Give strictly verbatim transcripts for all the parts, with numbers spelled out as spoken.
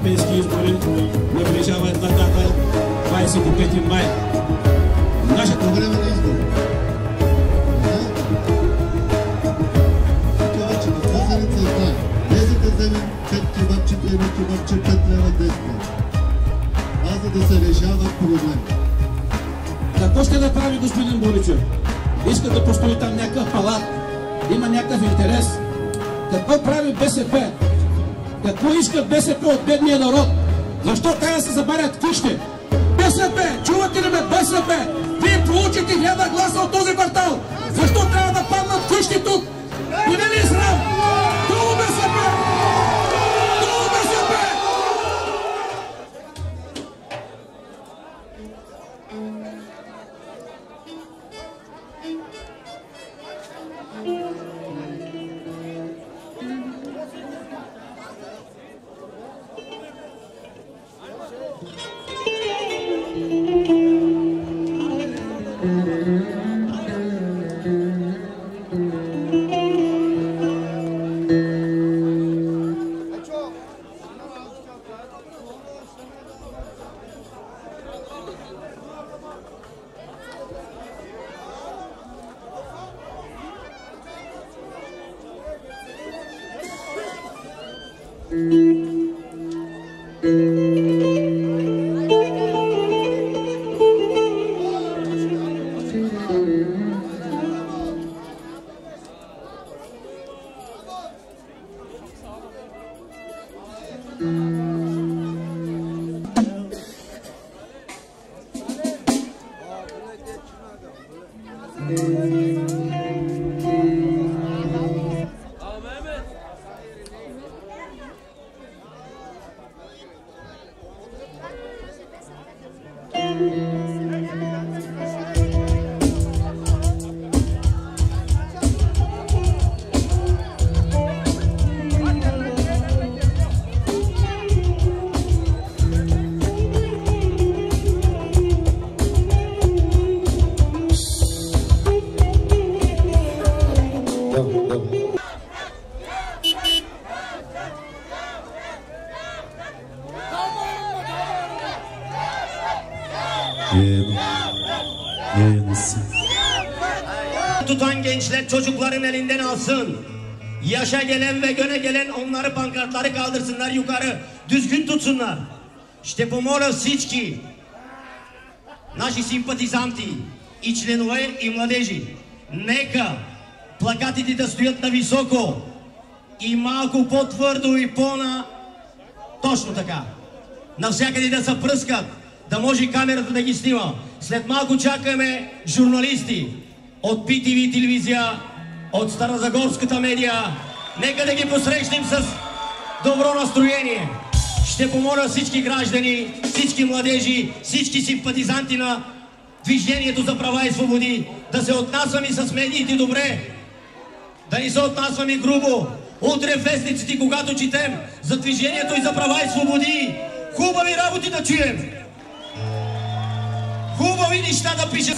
европейски избори наближават датата двадесет и пети май. Нашето време на избори. Това, че на Козарица знае. Тези да вземем пет кебабчета, едно кебабче, пет лева, десет лева. А за да се решават проблеми. Какво ще направи господин Боричев? Иска да построи там някакъв палат, има някакъв интерес. Какво прави БСП? Какво иска БСП от бедния народ? Защо трябва да се забарят къщи? БСП! Чувате ли ме? БСП! Вие получите хиляда гласа от този квартал! Защо трябва да паднат къщи тук? Не ме ли срам? Долу БСП! Долу БСП! Tutan gençler çocukların elinden alsın. Yaşa gelen ve göne gelen onları pankartları kaldırsınlar yukarı. Düzgün tutsunlar. Ще помоля всички наши симпатизанти и членове и младежи, нека плакатите да стоят на високо и малко по-твърдо и по-на... Точно така. Навсякъде да се пръскат, да може камерата да ги снима. След малко чакаме журналисти от Пи Ти Ви телевизия, от Старозагорската медия. Нека да ги посрещнем с добро настроение. Ще помоля всички граждани, всички младежи, всички симпатизанти на Движението за права и свободи да се отнасваме с медиите добре, да не се отнасваме грубо. Утре в вестниците, когато четем за Движението и за права и свободи, хубави работи да чуем. Хубави неща да пишем.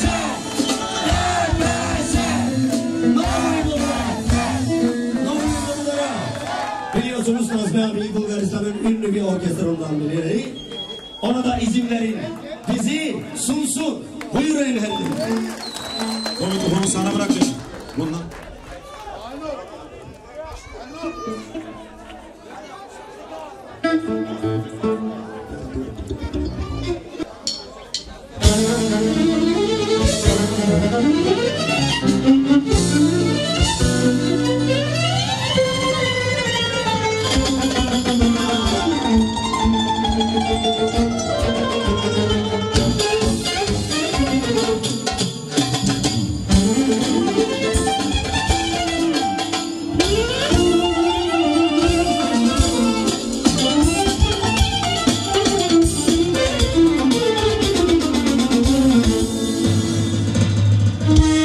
Biliyorsunuz Nazmi abi Bulgaristan'ın ünlü bir orkestranından biri. Ona da izinlerin bizi sunsun. Buyurun efendim. O mikrofonu sana bırakacağım. Bundan. Thank you.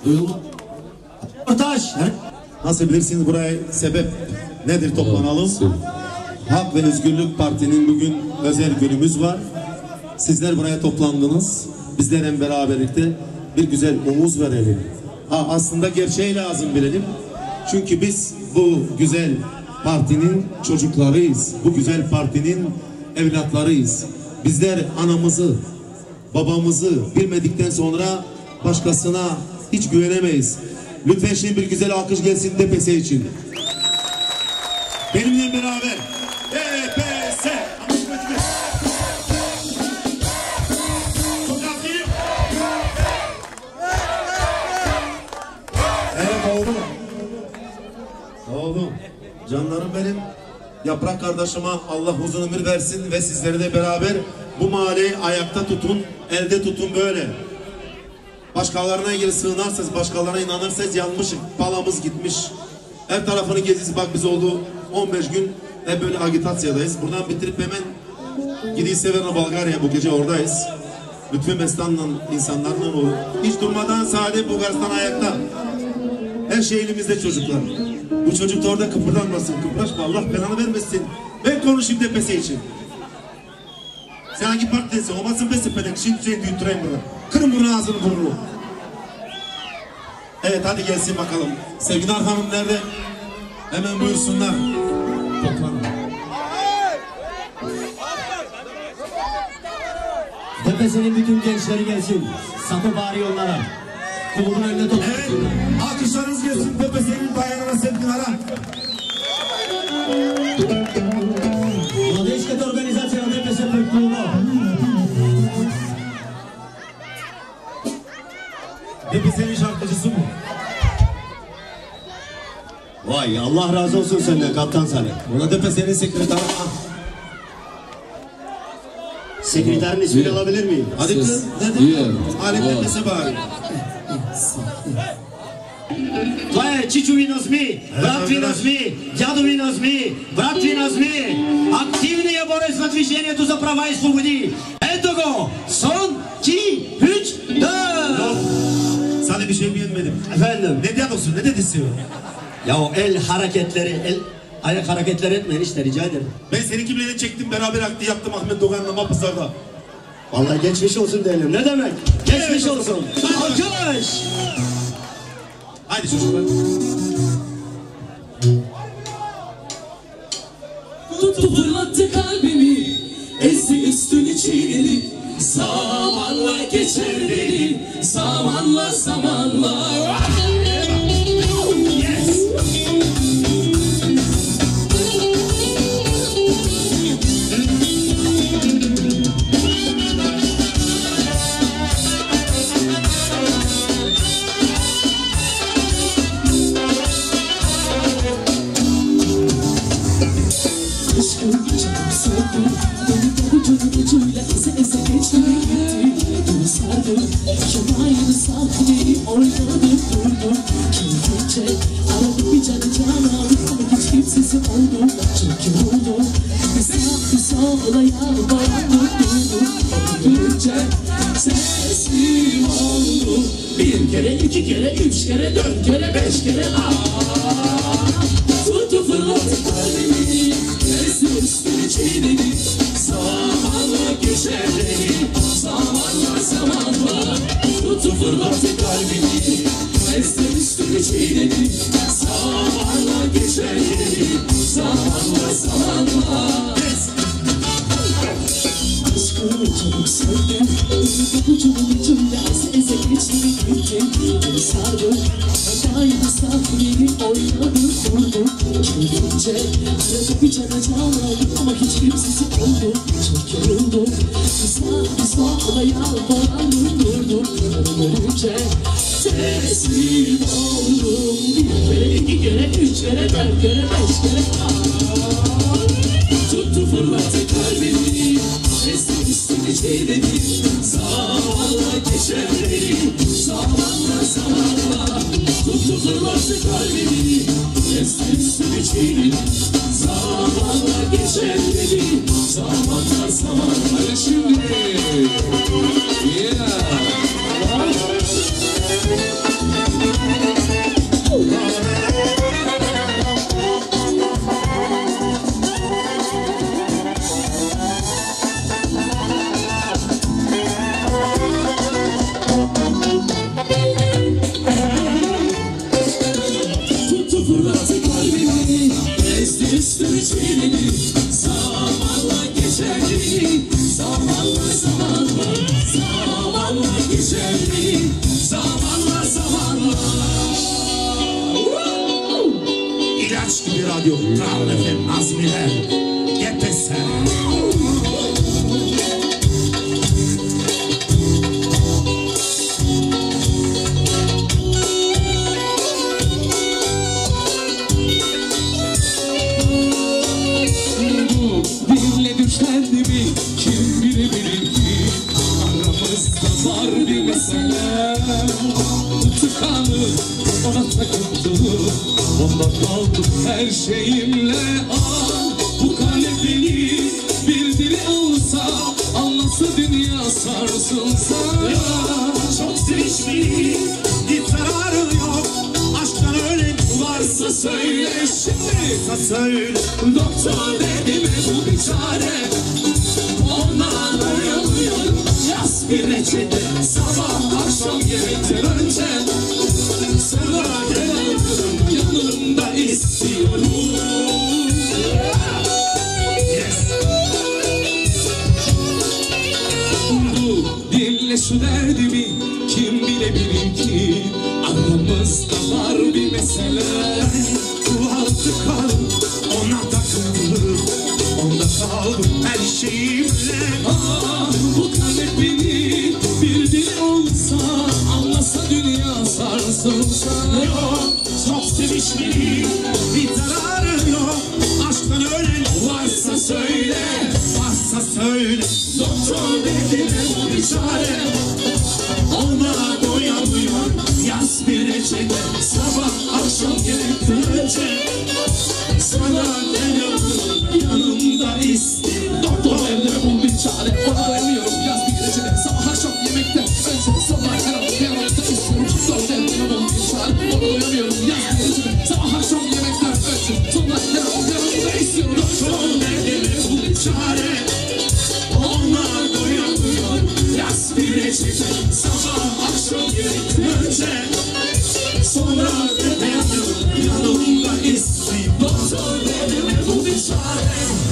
Buyurun. Röportaj. Nasıl bilirsiniz buraya sebep nedir toplanalım? Hak ve Özgürlük Parti'nin bugün özel günümüz var. Sizler buraya toplandınız. Bizlerle beraberlikte bir güzel omuz verelim. Ha, aslında gerçeği lazım bilelim. Çünkü biz bu güzel partinin çocuklarıyız. Bu güzel partinin evlatlarıyız. Bizler anamızı, babamızı bilmedikten sonra başkasına hiç güvenemeyiz. Lütfen şimdi bir güzel alkış gelsin D P S için. Benimle beraber D P S. Evet oldu mu? Oldu. Canlarım benim. Yaprak kardeşime Allah uzun ömür versin ve sizleri de beraber bu mahalleyi ayakta tutun, elde tutun böyle. Başkalarına ilgili sığınarsanız, başkalarına inanırsanız yanmışık, palamız gitmiş. Her tarafını gezisi bak biz oldu on beş gün hep böyle agitasyadayız. Buradan bitirip hemen Gidiyi Severna Bulgarya bu gece oradayız. Lütfü Mestan'la insanlarla o. Hiç durmadan sadece Bulgaristan ayakta. Her şey elimizde çocuklar. Bu çocuk da orada kıpırdanmasın, kıpraşma, Allah belanı vermesin. Ben konuşayım D P S için. Sen hangi partidesin? Olmasın be sepedek. Şimdi şey düğüttüreyim burada. Kırın bunu ağzını burnunu. Evet hadi gelsin bakalım. Sevgili Hanım nerede? Hemen buyursunlar. Toplanın. D P S'nin bütün gençleri gelsin. Sapı bari onlara. Kulubun önüne toplasınlar. Evet. Alkışlarınız gelsin D P S'nin bayanına sevgilara. Młodzieńskie organizacja D P S Klubu. D P S'nin şarkıcısı mı? Vay Allah razı olsun senden kaptan Salih. Buna D P S'nin sekreteri. Sekreterin ismini alabilir miyim? Hadi kız. Nedir? Alem D P S bari. Твое чичу вино СМИ, брат вино СМИ, дяду вино СМИ, брат вино СМИ. Активные борцы на движението за права и свободи. Ето го! Son, iki, üç, dört. Sana bir şey beğenmedim. Efendim? Ne diyorsun? Ne dedisi? Ya o el hareketleri, el ayak hareketleri etmeyin işte rica ederim. Ben seninki bile çektim beraber aklı yaptım Ahmet Doğan'la Mapısar'da. Vallahi geçmiş olsun diyelim. Ne demek? Geçmiş olsun. Alkış! Haydi çocuklar. Tuttu fırlattı kalbimi, ezdi üstünü çiğnedi. Zamanla geçer dedi, zamanla zamanla. Yes! Bir kere, iki kere, üç kere, dört kere, beş kere aaa. Tuttu fırlattı kalbimi, ezdi üstünü çiğnedi. Zamanla geçer dedi, zamanla zamanla. Tuttu fırlattı kalbimi, ezdi üstünü çiğnedi. Zamanla geçer dedi, zamanla zamanla. Aşkını çabuk sevdim, ucumun ucunda eze eze geçti gittim. Beni sardı, adaydı sahneni oynadı kurdu. Keyfince arada bir cana can aldım ama hiç kimsesi oldu. Çok yoruldum, kısa kısa ola yalvardım durdum. Onu görünce teslim oldum. Bir kere, iki kere, üç kere, dört kere, beş kere aaa. Tuttu fırlattı kalbimi, ezdi üstünü çiğnedi. Zamanla geçer dedi, zamanla zamanla. Tuttu fırlattı kalbimi, ezdi üstünü çiğnedi. Zamanla geçer dedi, zamanla zamanla. Hadi şimdi. Yeah. üstünü çiğnedi. Zamanla geçerdi, zamanla zamanla, zamanla geçerdi, zamanla zamanla. İlaç gibi radyo, Kral F M, Nazmiler, Gepese. Dinle düşlendi mi, kim bilebilir ki? Aramızda var bir mesele. Tıkanı, ona takıldı, onda kaldım her şeyimle. Ah, bu kalbini bir dili olsa, anlasa dünya sarsılsa. Çok sevişmeli, bir zararı yok. Aşktan ölen Varsa söyle şimdi, varsa söyle. doktor dedi mi bu bir çare? Ondan dayanıyorum, yaz bir reçete. Sabah akşam yemekten önce sana dayanıyorum, yanımda istiyorum. Yes. Bu dinle şu derdimi, kim bilebilir ki? Aramızda var bir mesele. Kulağısı kaldım, ona takıldım. Onda kaldım her şeyimle. Ah, bu kalbini bir dil olsa, anlasa dünya sarsılsa. Yok, çok sevişmeli, bir zararı yok. Aşktan ölen Varsa söyle, varsa söyle. doktor dedi mi bu bir çare? Ona doyamıyor, Yaz bir reçete, sabah akşam yemekten önce sana dayanıyorum, yanımda istiyorum. Doktor dedi mi bu bir çare? Ona dayanıyorum, yaz bir reçete, sabah akşam yemekten önce sana dayanıyorum, yanımda istiyorum. Doktor dedi mi bu bir çare? Ona dayanıyorum, yaz bir reçete, sabah akşam yemekten önce sana dayanıyorum, yanımda istiyorum. Doktor dedi mi bu bir çare? Onlar doyamıyor, yaz bir reçete, sabah akşam yemekten önce sonra dayanıyorum, yanımda istiyorum. Doktor dedi mi bu bir çare?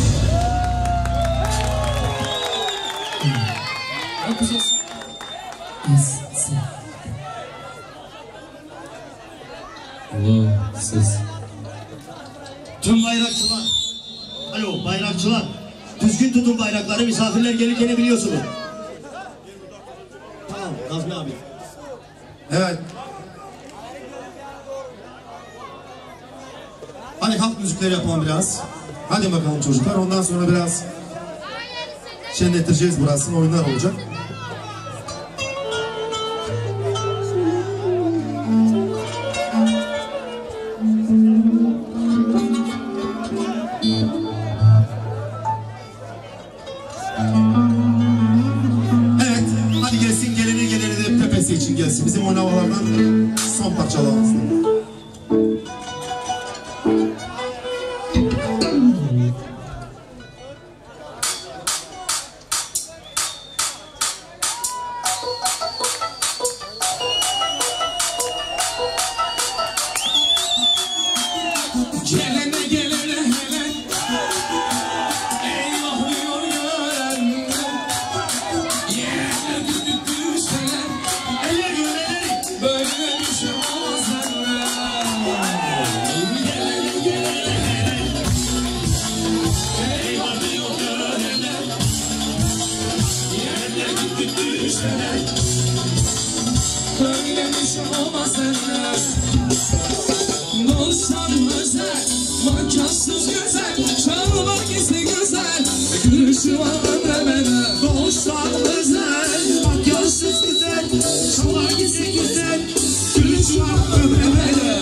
Yapacağız. Allah siz. Tüm bayrakçılar. Alo bayrakçılar. Düzgün tutun bayrakları, misafirler gelirken biliyorsunuz. Tamam Nazmi abi. Evet. Hadi halk müzikleri yapalım biraz. Hadi bakalım çocuklar. Ondan sonra biraz şenlettireceğiz burasını. Oyunlar olacak. Evet. Hadi gelsin, geleni geleni de tepesi için gelsin. Bizim oynamalardan son parçalarımız. Gelene gelene hele, eyvah diyor görenler. Yerler düdük düşseler, Eller göreleri. böyle bir şey olmaz derler. Gelene gelene hele, eyvah diyor görenler. Yerler düdük düşseler, böyle bir şey olmaz derler. Dostlar özel, makassız güzel, çalmak ise güzel, gülüşü var ömremene. dostlar özel, makassız güzel. Çalar ise güzel, gülüş var ömremene.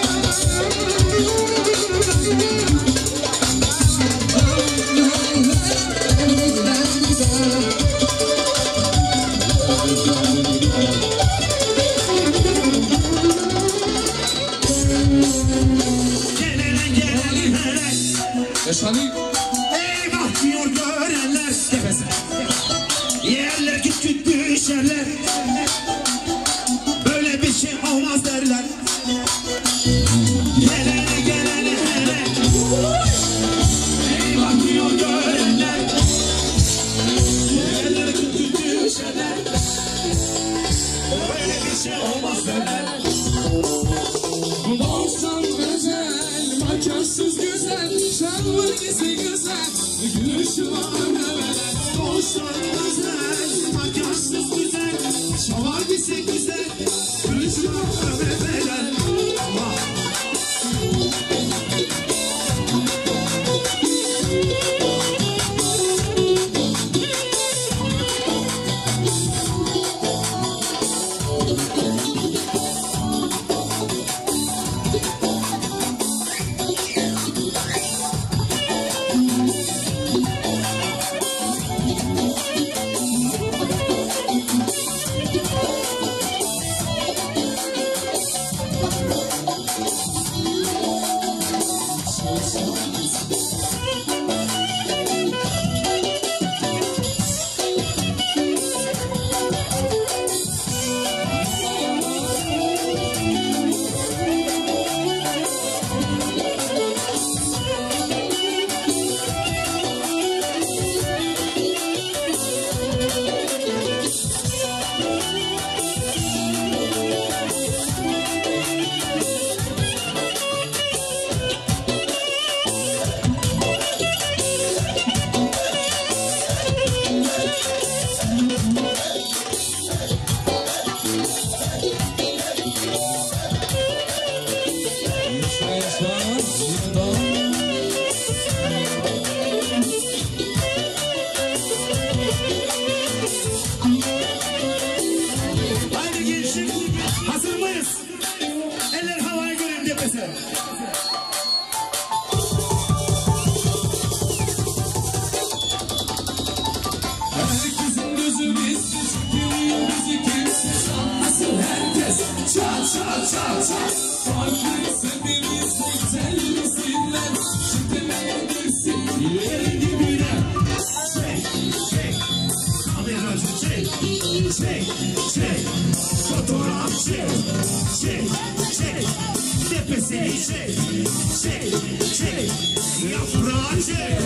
Hey, Ey bakmıyor görenler tepesi. Yerler küt küt düşerler. Böyle bir şey olmaz derler. Gelene gelene hele. Ey bakmıyor görenler. Yerler küt küt düşerler. Böyle bir şey olmaz derler. Doğsan özel, makansız güzel, şanlı gizli güzel, gülüşü var neler. Doğsan özel, makansız güzel, şavar gizli güzel, gülüşü var neler. Haydi gençlik, hazır mıyız? Eller havaya görelim tepesi. Herkesin gözü bizde, çıkıyor bizi kimse sanmasın herkes. Çat çat çat çat, farklıysa birisi güzel misinler, çıkmaya girsin yerin dibine. Çek, çek, kameracı çek, çek, çek, fotoğraf çek, çek, çek, tepesini çek, çek, çek, yaprağı çek.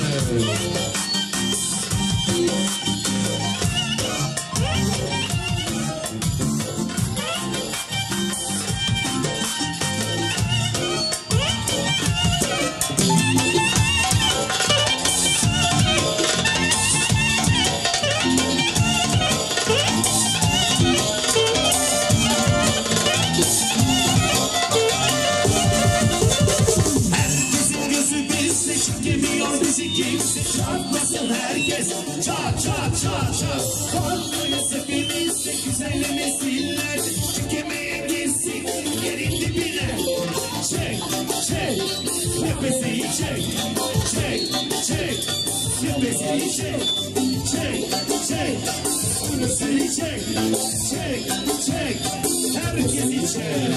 Herkesin gözü bizde, çekemiyor bizi kimse, çarpmasın herkes. Çat çat çat çat, korkmayız hepimiz de güzellemesinler, çekemeye girsin yerin dibine. Çek çek, nefesini çek, çek çek, nefesini çek, çek çek, nefesini çek, çek çek, herkesi çek.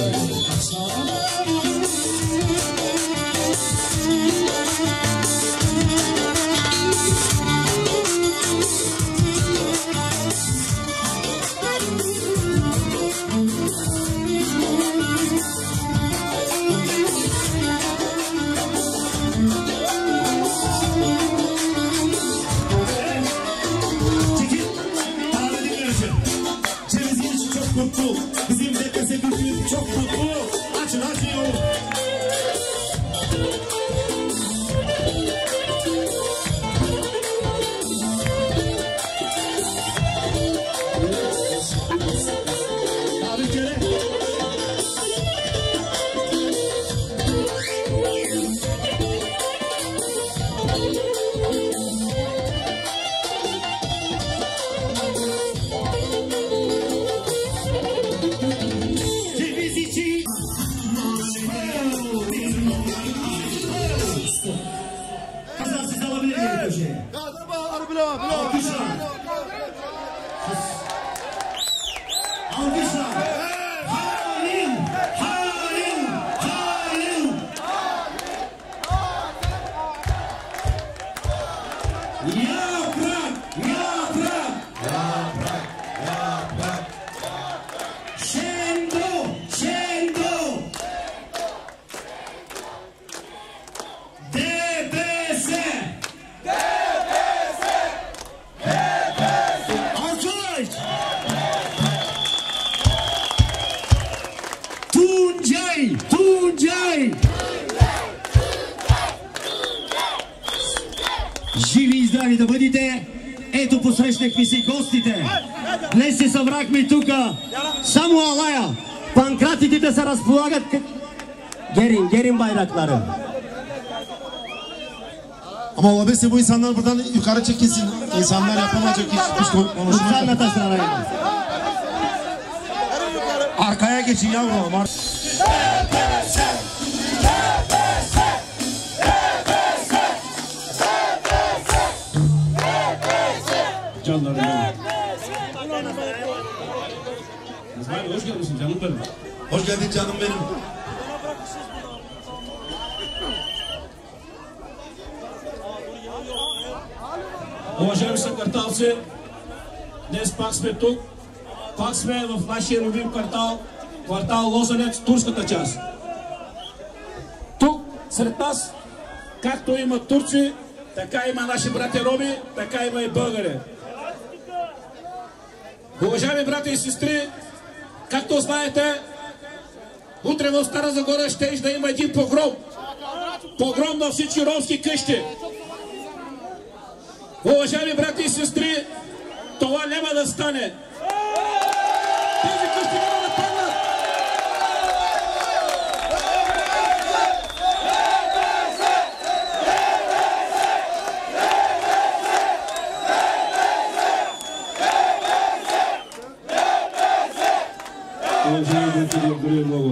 Çekil, abi dinliyorsun. Ceviz yiyişi çok mutlu, bizim de kasebimiz çok mutlu. Açın açın yolu. Abi kere. Ceviz içi. Hasan siz alabilir miyim köşeye? Alkışlar. Alkışlar. Hain, hain, hain. Yaprak, yaprak, yaprak, yaprak. Şendo, şendo. D B S. D B S. D B S. Alkış. Tuncay, Tuncay. Живи и здрави да бъдете! Ето посрещнахме си гостите! Днес се събрахме тука! Само алая! Панкратите да се разполагат... Герин, Герин bayrakları! Ama olabilirse bu insanlar buradan yukarı çekilsin. İnsanlar yapamayacak hiç konuşmayı. Lütfen sırayı! Arkaya geçin yavrum. Ar Canlarım benim. İsmail hoş gelmişsin canım benim. Hoş geldin canım benim. Уважаеми съкварталци, днес пак сме тук, пак сме в нашия любим квартал, квартал Лозенец, турската част. Тук сред нас, както има турци, така има наши брати роми, така има и българи. Уважаеми брати и сестри, както знаете, утре в Стара Загора ще да има един погром. Погром на всички ромски къщи. Уважаеми брати и сестри, това няма да стане. Тези къщи няма да паднат. Уважаеми брати, благодаря много.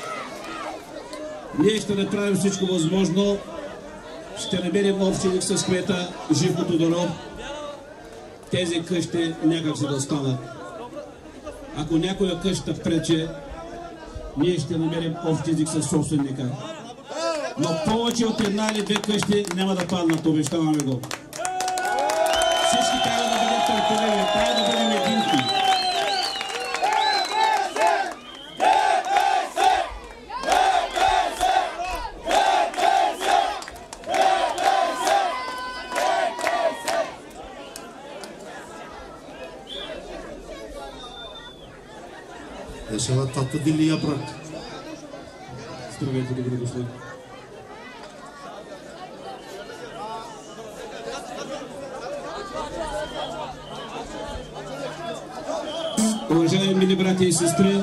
Ние ще направим всичко възможно. Ще намерим общ език с кмета Живко Тодоров. Тези къщи някак се да останат. Ако някоя къща прече, ние ще намерим общ език с собственика. Но повече от една или две къщи няма да паднат, обещаваме го. Всички трябва да бъдат търпеливи, трябва да бъдем единки. Yaşava tatlı dilli yaprak. Здравейте, добре дошли. Уважаеми мили братя и сестри,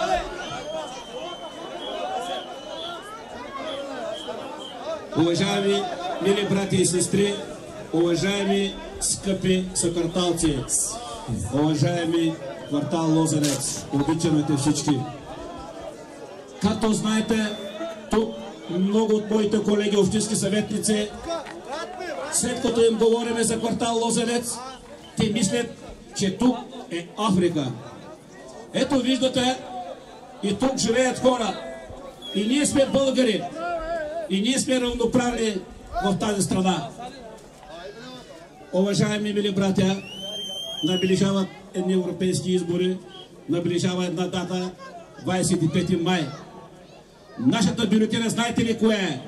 уважаеми мили братя и сестри, уважаеми скъпи съкварталци, уважаеми квартал Лозенец, обичаме те всички. Както знаете, тук много от моите колеги общински съветници, след като им говорим за квартал Лозенец, те мислят, че тук е Африка. Ето виждате, и тук живеят хора. И ние сме българи. И ние сме равноправни в тази страна. Уважаеми мили братя, наближават едни европейски избори, наближава една дата, двадесет и пети май. Нашата бюлетина, знаете ли кое е?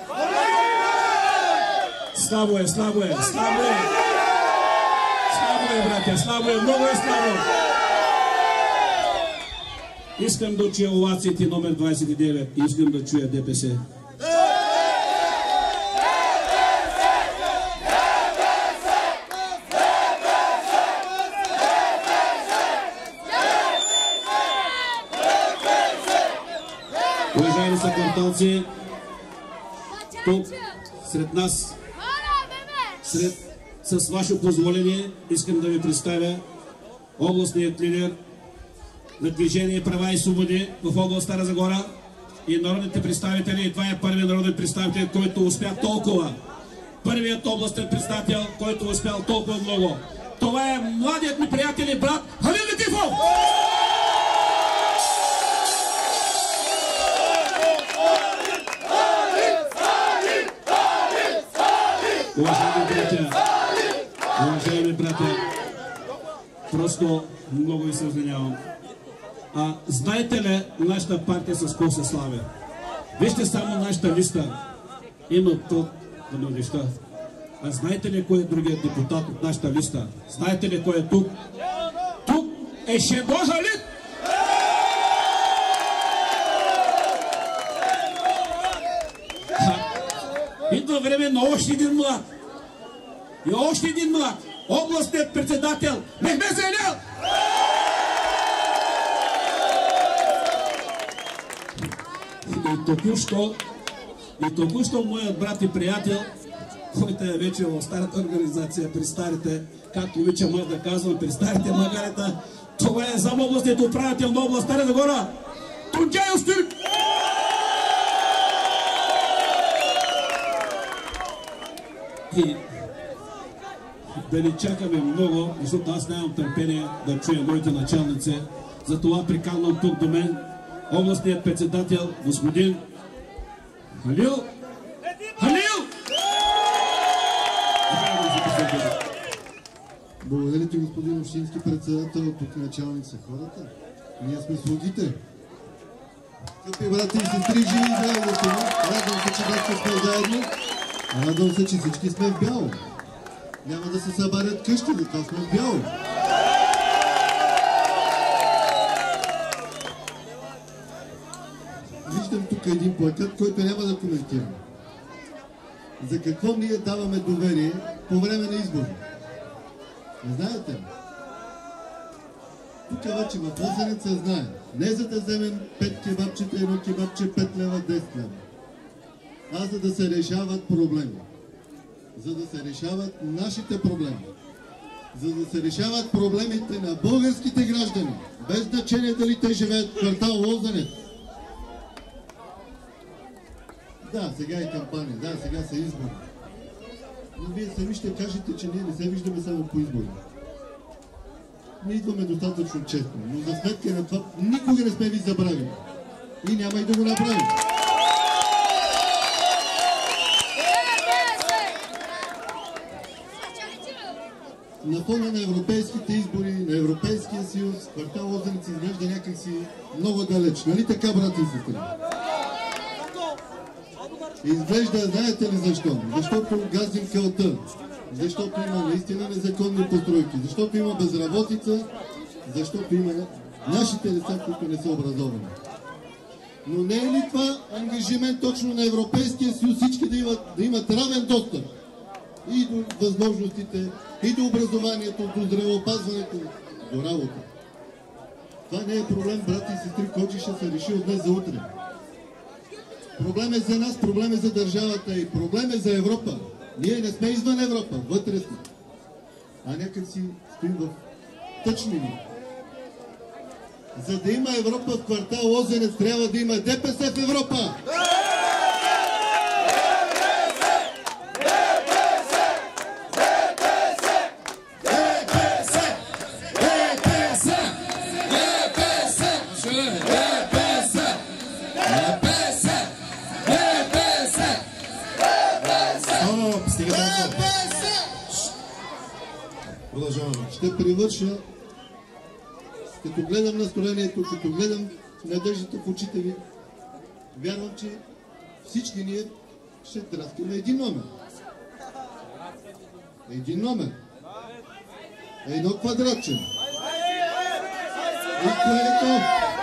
Слабо е, слабо е, слабо е. Слабо е, братя, слабо е, много е слабо. Искам да чуя овациите номер двадесет и девет. Искам да чуя ДПС. Уважаеми съкварталци, тук сред нас, сред, с ваше позволение, искам да ви представя областният лидер на Движение Права и Свободи в област Стара Загора и народните представители. И това е първият народен представител, който успя толкова. Първият областен представител, който успял толкова много. Това е младият ми приятел и брат Халил Летифов! Уважаеми братя, Уважаеми братя, просто много ви се извинявам. А знаете ли нашата партия с какво се слави? Вижте само нашата листа. Има то да ме листа. А знаете ли кой е другият депутат от нашата листа? Знаете ли кой е тук? Тук е Шего Жалит! Идва време на още един млад. И още един млад. Областният председател Мехмед Зейнел! И току-що, и току-що моят брат и приятел, който е вече в старата организация, при старите, както обичам аз да казвам, при старите магарета, това е зам областният управител на област Стара Загора, Тунджай Устюрк! И да не чакаме много, защото аз нямам търпение да чуя моите началници. Затова приканвам тук до мен областният председател, господин Халил. Халил! Благодаря ти, господин общински председател, тук началник са хората. Ние сме слугите. Скъпи брати и сестри, живи и здрави да сме. Радвам се, че днес сме заедно. Радвам се, че всички сме в бяло. Няма да се събарят къщи, затова сме в бяло. Виждам тук един плакат, който няма да коментирам. За какво ние даваме доверие по време на избори? Не знаете ли? Тук вече в Лозенец се знае. Не за да вземем пет кебабчета, едно кебабче, пет лева, десет лева. А за да се решават проблеми. За да се решават нашите проблеми. За да се решават проблемите на българските граждани. Без значение дали те живеят в квартал Лозенец. Да, сега е кампания, да, сега са избори. Но вие сами ще кажете, че ние не се виждаме само по избори. Ние идваме достатъчно честно, но за сметка на това никога не сме ви забравили. И няма и да го направим. На фона на европейските избори, на Европейския съюз, квартал Лозенец изглежда някакси много далеч. Нали така, брати и сестри? Изглежда, знаете ли защо? Защото газим кълта, защото има наистина незаконни постройки, защото има безработица, защото има нашите деца, които не са образовани. Но не е ли това ангажимент точно на Европейския съюз всички да имат, да имат равен достъп и до възможностите, и до образованието, до здравеопазването, до работа? Това не е проблем, брати и сестри, който ще се реши от днес за утре. Проблем е за нас, проблем е за държавата и проблем е за Европа. Ние не сме извън Европа, вътре сме. А някак си стоим в тъчни ни. За да има Европа в квартал Лозенец, трябва да има ДПС в Европа! Ще привърша, като гледам настроението, като гледам надеждата в очите ви, вярвам, че всички ние ще траскаме един номер. Един номер. Едно квадратче. И което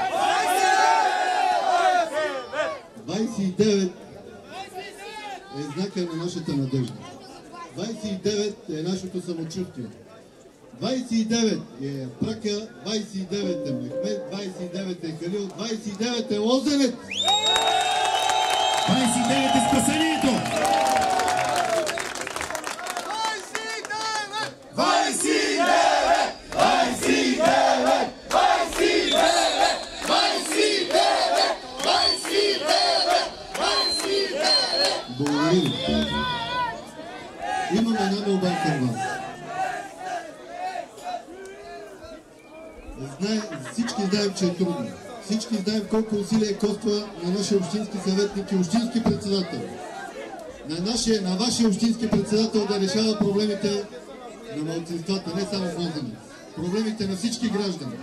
двайсет и девет е знака на нашата надежда. двайсет и девет е нашето самочувствие. двайсет и девет е Прака, двайсет и девет е Мехмед, двайсет и девет е Халил, двайсет и девет е Лозенец! двайсет и девет е спасението! двайсет и девет! двайсет и девет! двайсет и девет! двайсет и девет! двайсет и девет! двайсет и девет! двайсет и девет! Благодаря ви. Имам една молба към вас. Знае, всички знаем, че е трудно. Всички знаем колко усилия коства на нашия общински съветник и общински председател. На, нашия, на вашия общински председател да решава проблемите на малцинствата, не само в Лозенец. Проблемите на всички граждани.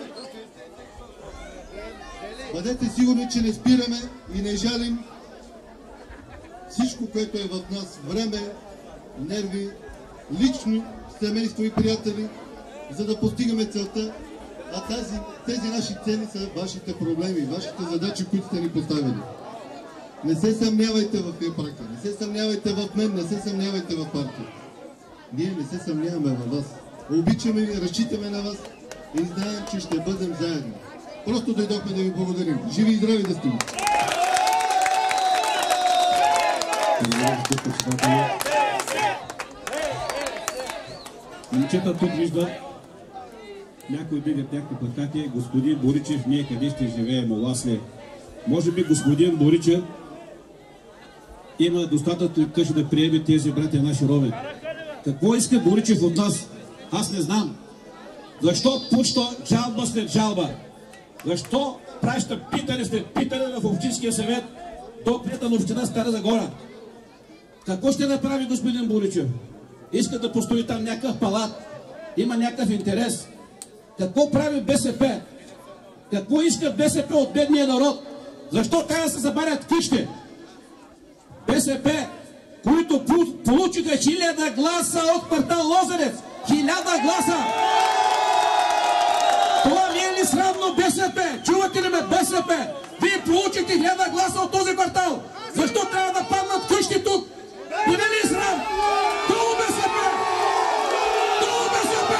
Бъдете сигурни, че не спираме и не жалим всичко, което е в нас. Време, нерви, лично семейство и приятели, за да постигаме целта. А тази, тези наши цели са вашите проблеми, вашите задачи, които сте ни поставили. Не се съмнявайте в Епрака, не се съмнявайте в мен, не се съмнявайте в партия. Ние не се съмняваме във вас. Обичаме ви, разчитаме на вас и знаем, че ще бъдем заедно. Просто дойдохме да ви благодарим. Живи и здрави да сте! Момчета тук вижда, някой дигат някакви плакати. Господин Боричев, ние къде ще живеем, Оласле. Може би господин Боричев има достатъчно къща да приеме тези братя наши роми. Какво иска Боричев от нас? Аз не знам. Защо пучта жалба след жалба? Защо праща питане след питане в Общинския съвет до кмета на община Стара Загора? Какво ще направи господин Боричев? Иска да построи там някакъв палат. Има някакъв интерес. Какво прави БСП? Какво иска БСП от бедния народ? Защо трябва да се забарят къщи? БСП, които получиха хиляда гласа от квартал Лозенец. Хиляда гласа! Това не е ли срамно БСП? Чувате ли ме, БСП? Вие получите хиляда гласа от този квартал. Защо трябва да паднат къщи тук? Не ли е срам? Долу БСП! Долу БСП!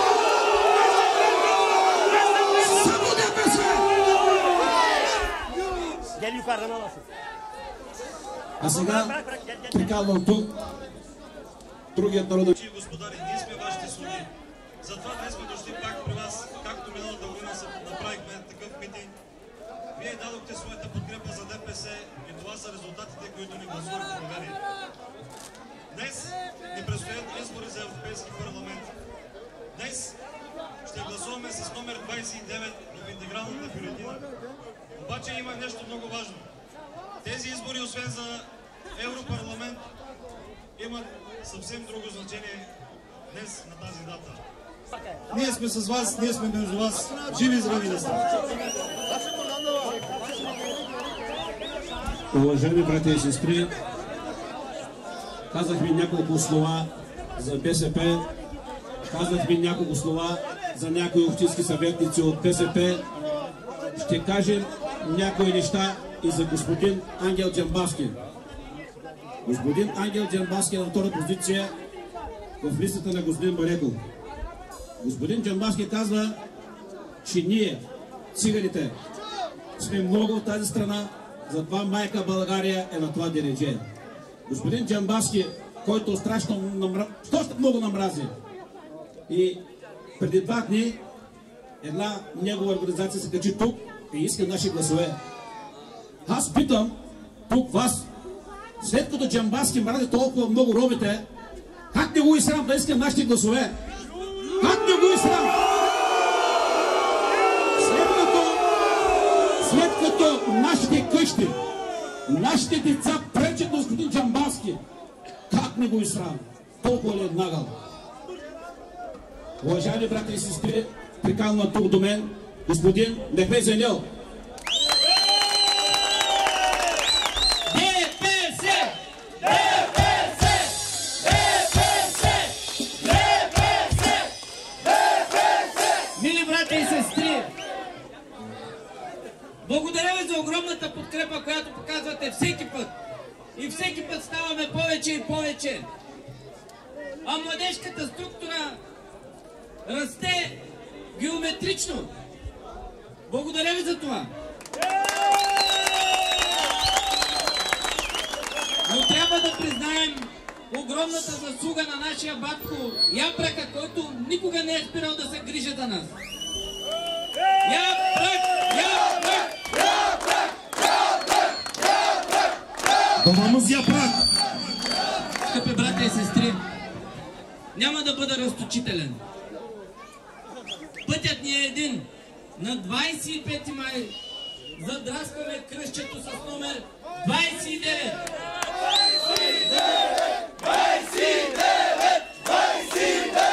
Само ДПС! А сега прикалвам тук другият народ. Господари, ние сме вашите слуги. Затова днес сме дошли пак при вас, както миналата година направихме такъв митинг. Вие дадохте своята подкрепа за ДПС и това са резултатите, които ни гласуваха доверие. Днес ни предстоят избори за Европейски парламент. Днес ще гласуваме с номер двадесет и девет в интегралната бюлетина. Обаче има нещо много важно. Тези избори, освен за Европарламент, имат съвсем друго значение днес на тази дата. Ние сме с вас, ние сме между вас. Живи и здрави да сте! Уважаеми братя и сестри, казахме няколко слова за БСП, казахме няколко слова за някои общински съветници от БСП. Ще кажем някои неща и за господин Ангел Джамбазки. Господин Ангел Джамбазки е на втора позиция в листата на господин Бареков. Господин Джамбазки казва, че ние, циганите, сме много в тази страна, затова майка България е на това дередже. Господин Джамбазки, който страшно намра... много намрази. И преди два дни една негова организация се качи тук и иска наши гласове. Аз питам тук вас, след като Джамбазки мрази толкова много робите, как не го и срам да искам нашите гласове? Как не го и срам? След като, след като нашите къщи, нашите деца пречат на господин Джамбазки, как не го и срам? Толкова ли е нагъл? Уважаеми брати и сестри, приканвам тук до мен господин Мехмед Зенел. Благодаря ви за огромната подкрепа, която показвате всеки път. И всеки път ставаме повече и повече. А младежката структура расте геометрично. Благодаря ви за това. Но трябва да признаем огромната заслуга на нашия батко Япрака, който никога не е спирал да се грижи за нас. Япрак! Япрак! Япрак! Япрак! Япрак! Домамыз Япрак! Скъпи братя и сестри, няма да бъда разточителен. Пътят ни е един. На двадесет и пети май задраскваме кръстчето с номер двадесет и девет. двадесет и девет! двадесет и девет! двадесет и девет!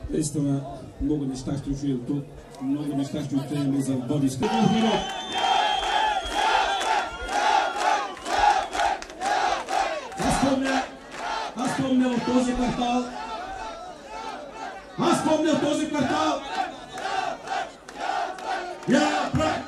Наистина много неща ще чуем тук, много неща ще чуем за Бодиска. Аз помня, аз помня от този квартал, аз помня от този квартал, я прак!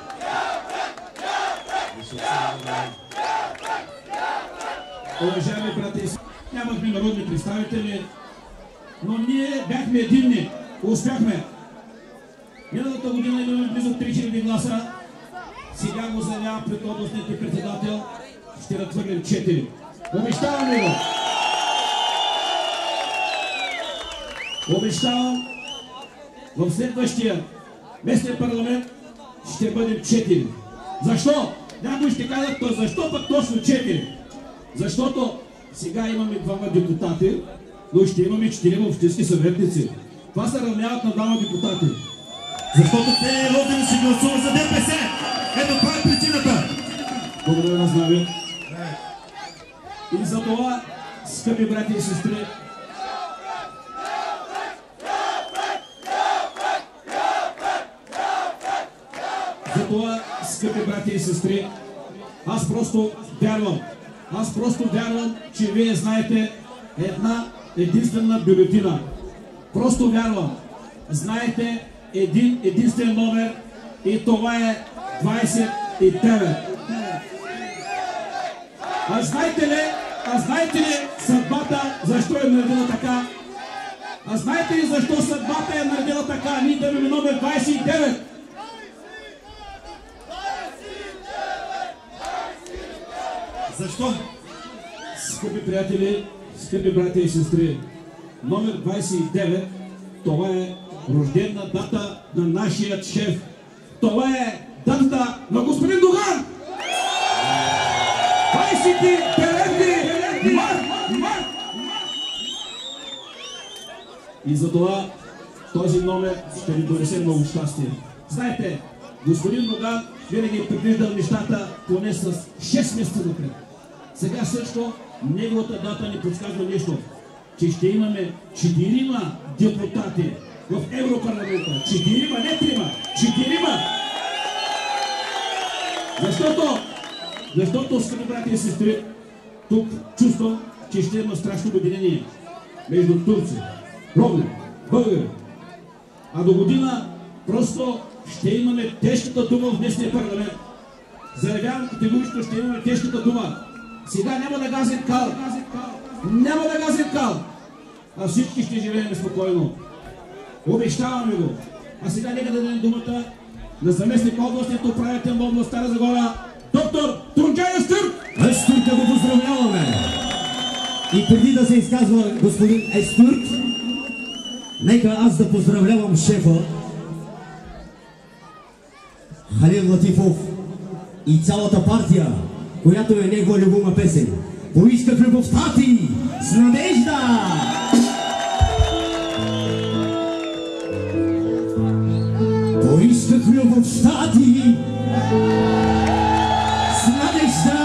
Уважаеми брати, нямахме народни представители, но ние бяхме единни, успяхме. Миналата година имаме близо три хиляди гласа, сега го заявява пред областните председател, ще надхвърлим четири. Обещаваме го! Обещавам, в следващия местен парламент ще бъдем четири. Защо? Някой ще кажат, защо пък точно четири? Защото сега имаме двама депутати, но ще имаме четирима общински съветници. Това се равняват на двама депутати. Защото те родени си гласуват за ДПС. Ето това е причината. Благодаря на здраве. И за това, скъпи брати и сестри, за това, скъпи брати и сестри, аз просто вярвам, аз просто вярвам, че вие знаете една единствена бюлетина. Просто вярвам. Знаете един единствен номер и това е двайсет и девет. А знаете ли, а знаете ли съдбата защо е наредила така? А знаете ли защо съдбата е наредила така? Ние да имаме номер двайсет и девет. Защо? Скъпи приятели, скъпи братя и сестри, номер двайсет и девет, това е рождена дата на нашия шеф. Това е датата на господин Доган! двайсет и девети март! И за това този номер ще ни донесе много щастие. Знаете, господин Доган винаги е предвиждал нещата поне с шест месеца напред. Сега също неговата дата ни подсказва нещо, че ще имаме четирима депутати в Европарламента. Четирима, не трима, четирима! Защото, защото, скъпи брати и сестри, тук чувствам, че ще има страшно обединение между турци, роми, българи. А до година просто ще имаме тежката дума в днешния парламент. Заявявам категорично, ще имаме тежката дума. Сега няма да газим кал. Няма да газим кал. А всички ще живеем спокойно. Обещаваме го. А сега нека да дадем думата на заместник областният управител на област Стара Загора, доктор Тунджай Естюрк. Естюрка го поздравляваме. И преди да се изказва господин Естюрк, нека аз да поздравлявам шефа Халил Латифов и цялата партия, която е негова любима песен. Поисках любовта ти с надежда! Поисках любовта ти с надежда!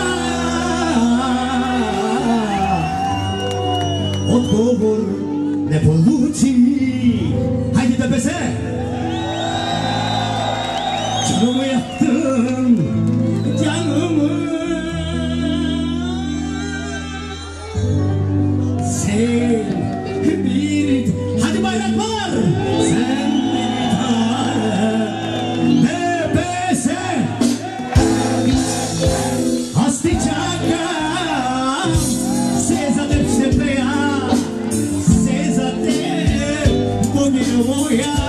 Отговор не получи. Хайде да песе! Canımı yaktın, canımı. Sen bir, hadi bayraklar. Sen bir tane nefese. Hasti çakam, sezadem şepeya, sezadem bugün moya.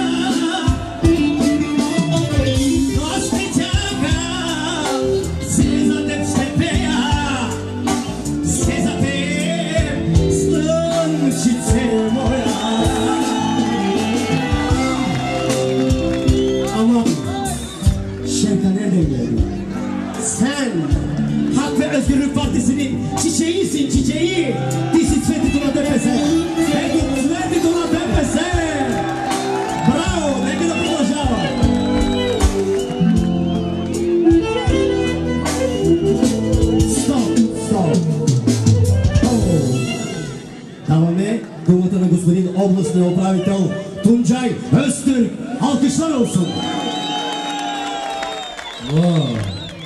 Özgürlük Partisi'nin çiçeğisin çiçeği. This is Fethi Tuna Tepese. Fethi Tuna Tepese. Bravo, neka da продължава. Стоп, стоп. Даваме думата на господин областния областния управител Тунджай Öztürk. Alkışlar olsun. Wow.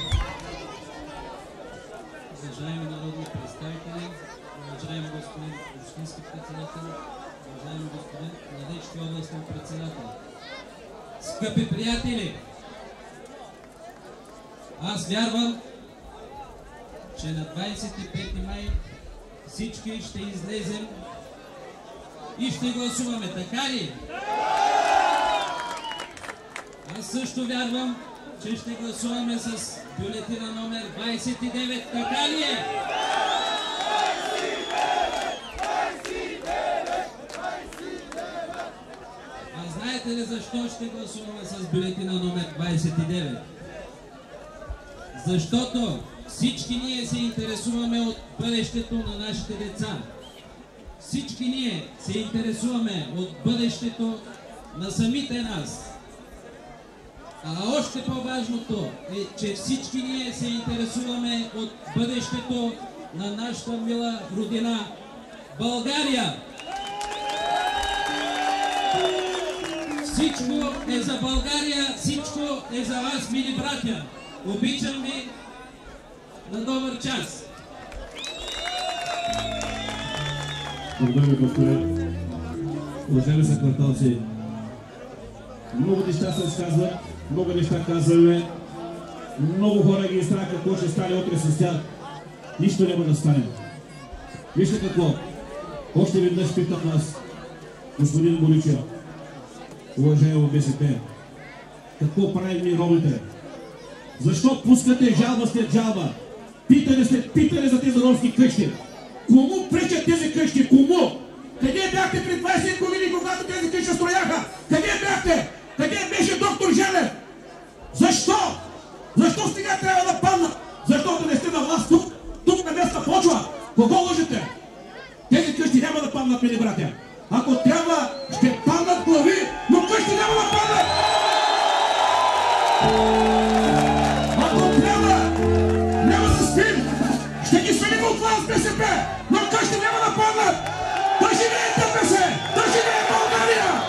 Уважаеми народни представители, уважаеми господин общински председател, уважаеми господин Младежки областен председател, скъпи приятели, аз вярвам, че на двадесет и пети май всички ще излезем и ще гласуваме, така ли? Аз също вярвам, че ще гласуваме с бюлетина номер двадесет и девет, така ли е? А знаете ли защо ще гласуваме с бюлетина номер двадесет и девет? Защото всички ние се интересуваме от бъдещето на нашите деца. Всички ние се интересуваме от бъдещето на самите нас. А още по-важното е, че всички ние се интересуваме от бъдещето на нашата мила родина България. Всичко е за България, всичко е за вас, мили братя. Обичам ви, на добър час! Благодаря ви, господин. Уважаеми са кварталци, много неща се изказват, много неща казваме, много хора ги изтраха какво ще стане утре с тях. Нищо няма да стане. Вижте какво. Още веднъж питам аз, господин Боричев, уважаемо БСП, какво правим ние ромите? Защо пускате жалба след жалба? Питане след питане за тези ромски къщи. Кому пречат тези къщи? Кому? Къде бяхте пред двадесет години, когато тези къщи строяха? Къде бяхте? Къде беше доктор Желев? Защо? Защо сега трябва да падна? Защото не сте на власт тук. Тук на места почва. Кого лъжете? Тези къщи няма да паднат, мили братя. Ако трябва, ще паднат глави, но къщи няма да паднат! Ако трябва, няма да спим! Ще ги свалим от власт БСП, но къщи няма да паднат! Да живее ДПС! Да живее България!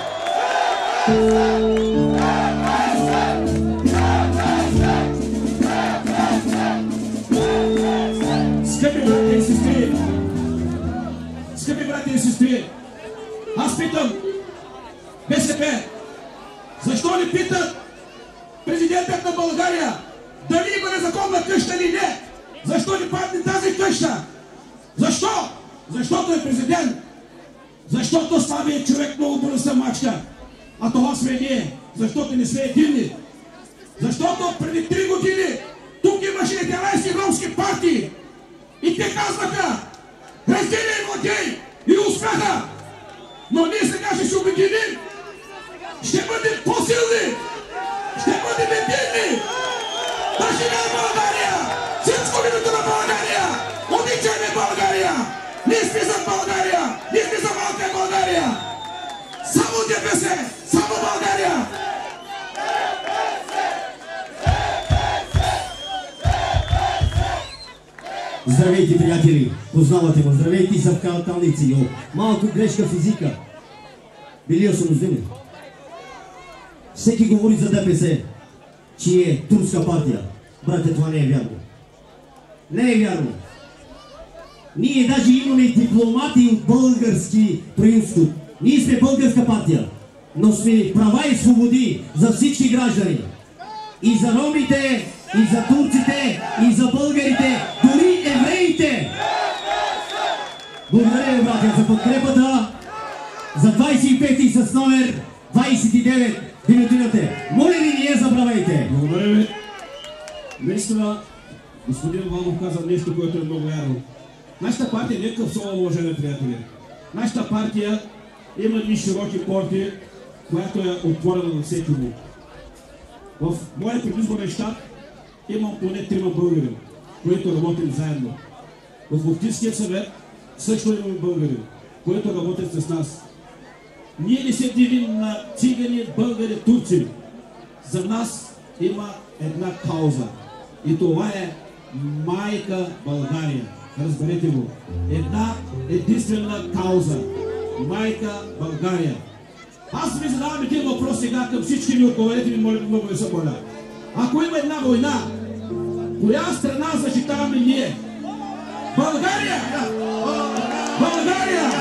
Скъпи братя и сестри! Скъпи братя и сестри! Аз питам БСП, защо ни питат президентът на България дали има незаконна къща или не? Защо ни падне тази къща? Защо? Защото е президент. Защото слабият човек много бърза мачка. А това сме ние. Защото не сме единни. Защото преди три години тук имаше единайсет ромски партии. И те казваха раздели и владей. И успяха. Но ние сега ще се обединим. Ще бъдем по-силни. Ще бъдем единни. Да живее България! Всичко името на България! Обичаме България! Ние сме за България! Ние сме за малка България! Само ДПС! Само България! Здравейте, приятели! Познавате го. Здравейте, съвкалталници. Малко грешка в езика. Били освобождени. Всеки говори за ДПС, че е турска партия. Брате, това не е вярно. Не е вярно. Ние даже имаме дипломати от български происход. Ние сме българска партия, но сме права и свободи за всички граждани. И за ромите, и за турците, и за българите, дори евреите. Благодаря ви, братя, за подкрепата за двадесет и пети с номер двадесет и девет. Бюлетините. Моля ви, не я забравяйте. Благодаря ви. Наистина, господин Валов каза нещо, което е много вярно. Нашата партия не е къв соло, уважаеми приятели. Нашата партия има ни широки порти, която е отворена на всеки му. В моя предизборен щаб имам поне трима българи, които работим заедно. В Общинския съвет също имаме българи, които работят с нас. Ние не се дивим на цигани, българи, турци. За нас има една кауза. И това е майка България. Разберете го. Една единствена кауза. майка България. Аз ви задавам един въпрос сега към всички ми, отговорете ми, моля, много ви се моля. Ако има една война, коя страна защитаваме ние? България! България!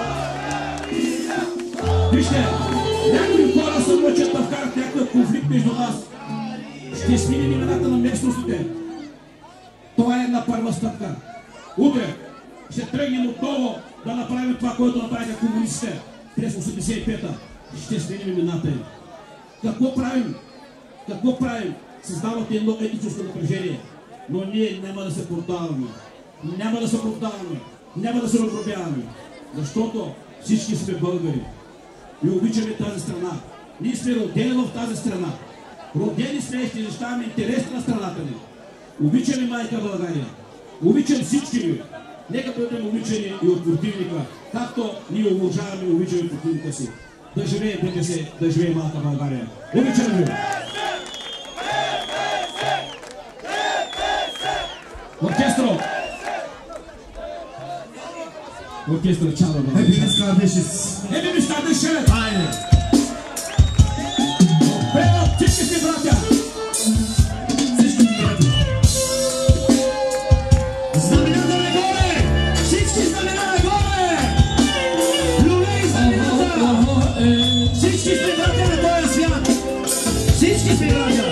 Вижте, някои хора се мъчат да вкарат някакъв конфликт между нас. Ще сменим имената на местностите. Това е една първа стъпка. Утре ще тръгнем отново да направим това, което направиха комунистите през осемдесет и пета. Ще сменим имената им. Какво правим? Какво правим? Създавате едно етническо напрежение. Но ние няма да се продаваме. Няма да се продаваме. Няма да се разробяваме. Защото всички сме българи. И обичаме тази страна. Ние сме родени в тази страна. Родени сме и ще защитаваме интересите на страната ни. Обичаме майка България. Обичам всички ви. Нека бъдем обичани и от противника, както ние уважаваме и обичаме противника си. Да живее ДПС, да живее малка България. Обичам ви! Оркестро! Оркестро, чао да бъде. Епи миска дешис. Епи миска дешис! Айде! Према всички си, братя! Всички си, братя! Знамената нагоре! Всички знамена нагоре! Люлей знамената! Всички сме братя на този свят! Всички сме братя!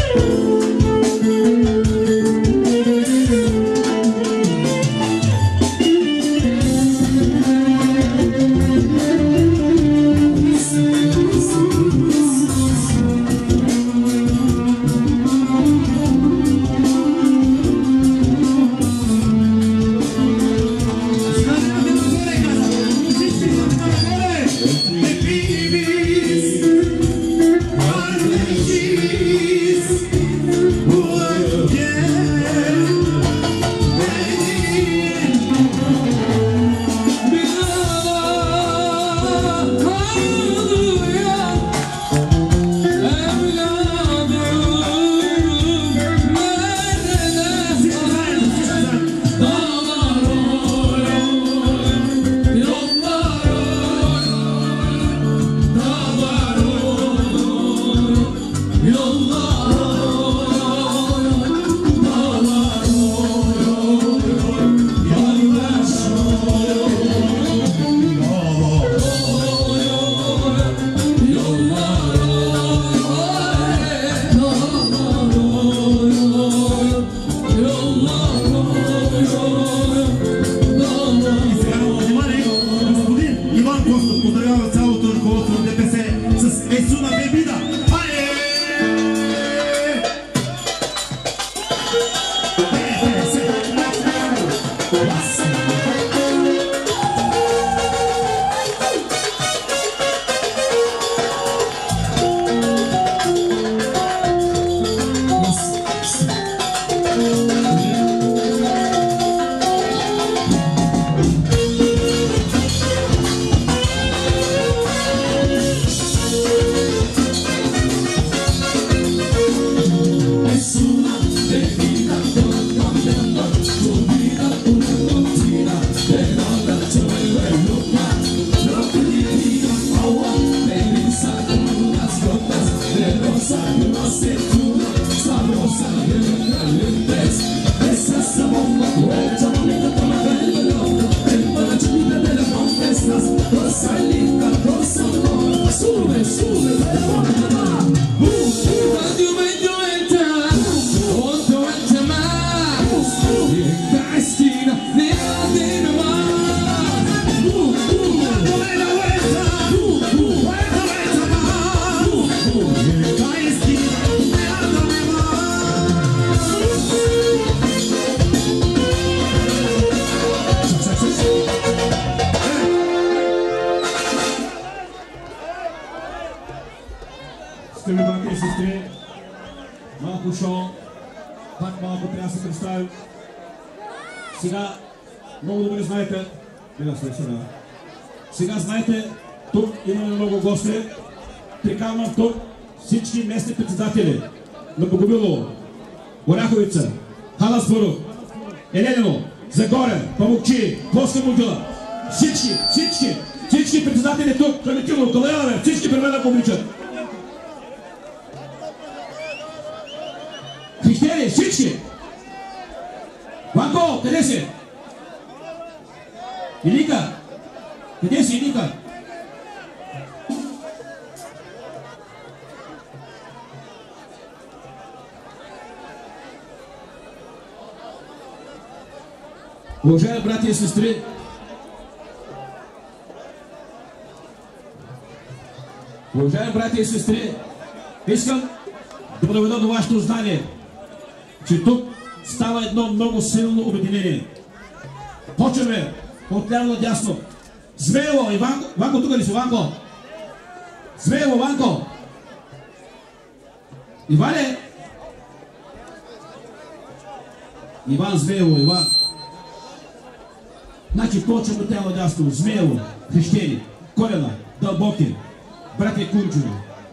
Скъпи братя и сестри, малко шоу, пак малко трябва да се представим. Сега, много добре знаете, сега, сега знаете, тук имаме много гости, приканвам тук всички местни председатели на Богомилово, Оряховица, Халасбург, Еленино, Загоре, Памукчи, Плоска могила, всички, всички, Всички председатели тук, колективно, колея, всички при мен да обичат. Християни, всички! Ванко, къде си? Илика! Къде си, Илика? Уважаеми брати и сестри, уважаеми брати и сестри, искам да доведа до вашето знание, че тук става едно много силно обединение. Почваме от ляво на дясно. Звеево, Иванко, Ванко, тук ли си, Ванко? Звеево, Ванко! Иване! Иван Звеево, Иван. Значи почваме от ляво на дясно. Звеево, Хрещени, Колена, Дълбоки, братя Кунчури.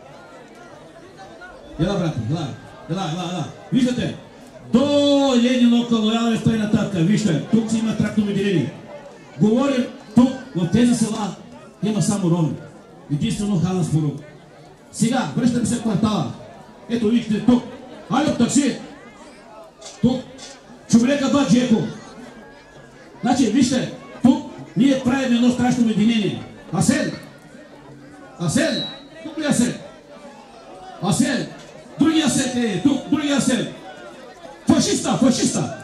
Ела, брати, ела, ела, ела, ела. Виждате? До Ленино, Калояна и стой нататък. Вижте, тук си има трактно обединение. Говорим, тук, в тези села, има само роми. Единствено Хана Спорук. Сега, връщаме се в квартала. Ето, вижте, тук. Алю, такси! Тук. Човека ба Джеко. Значи, вижте, тук ние правим едно страшно обединение. Асен! Асен! Тук ли Асен? Асен! Другия Асен е тук, другия Асен! Фашиста, фашиста!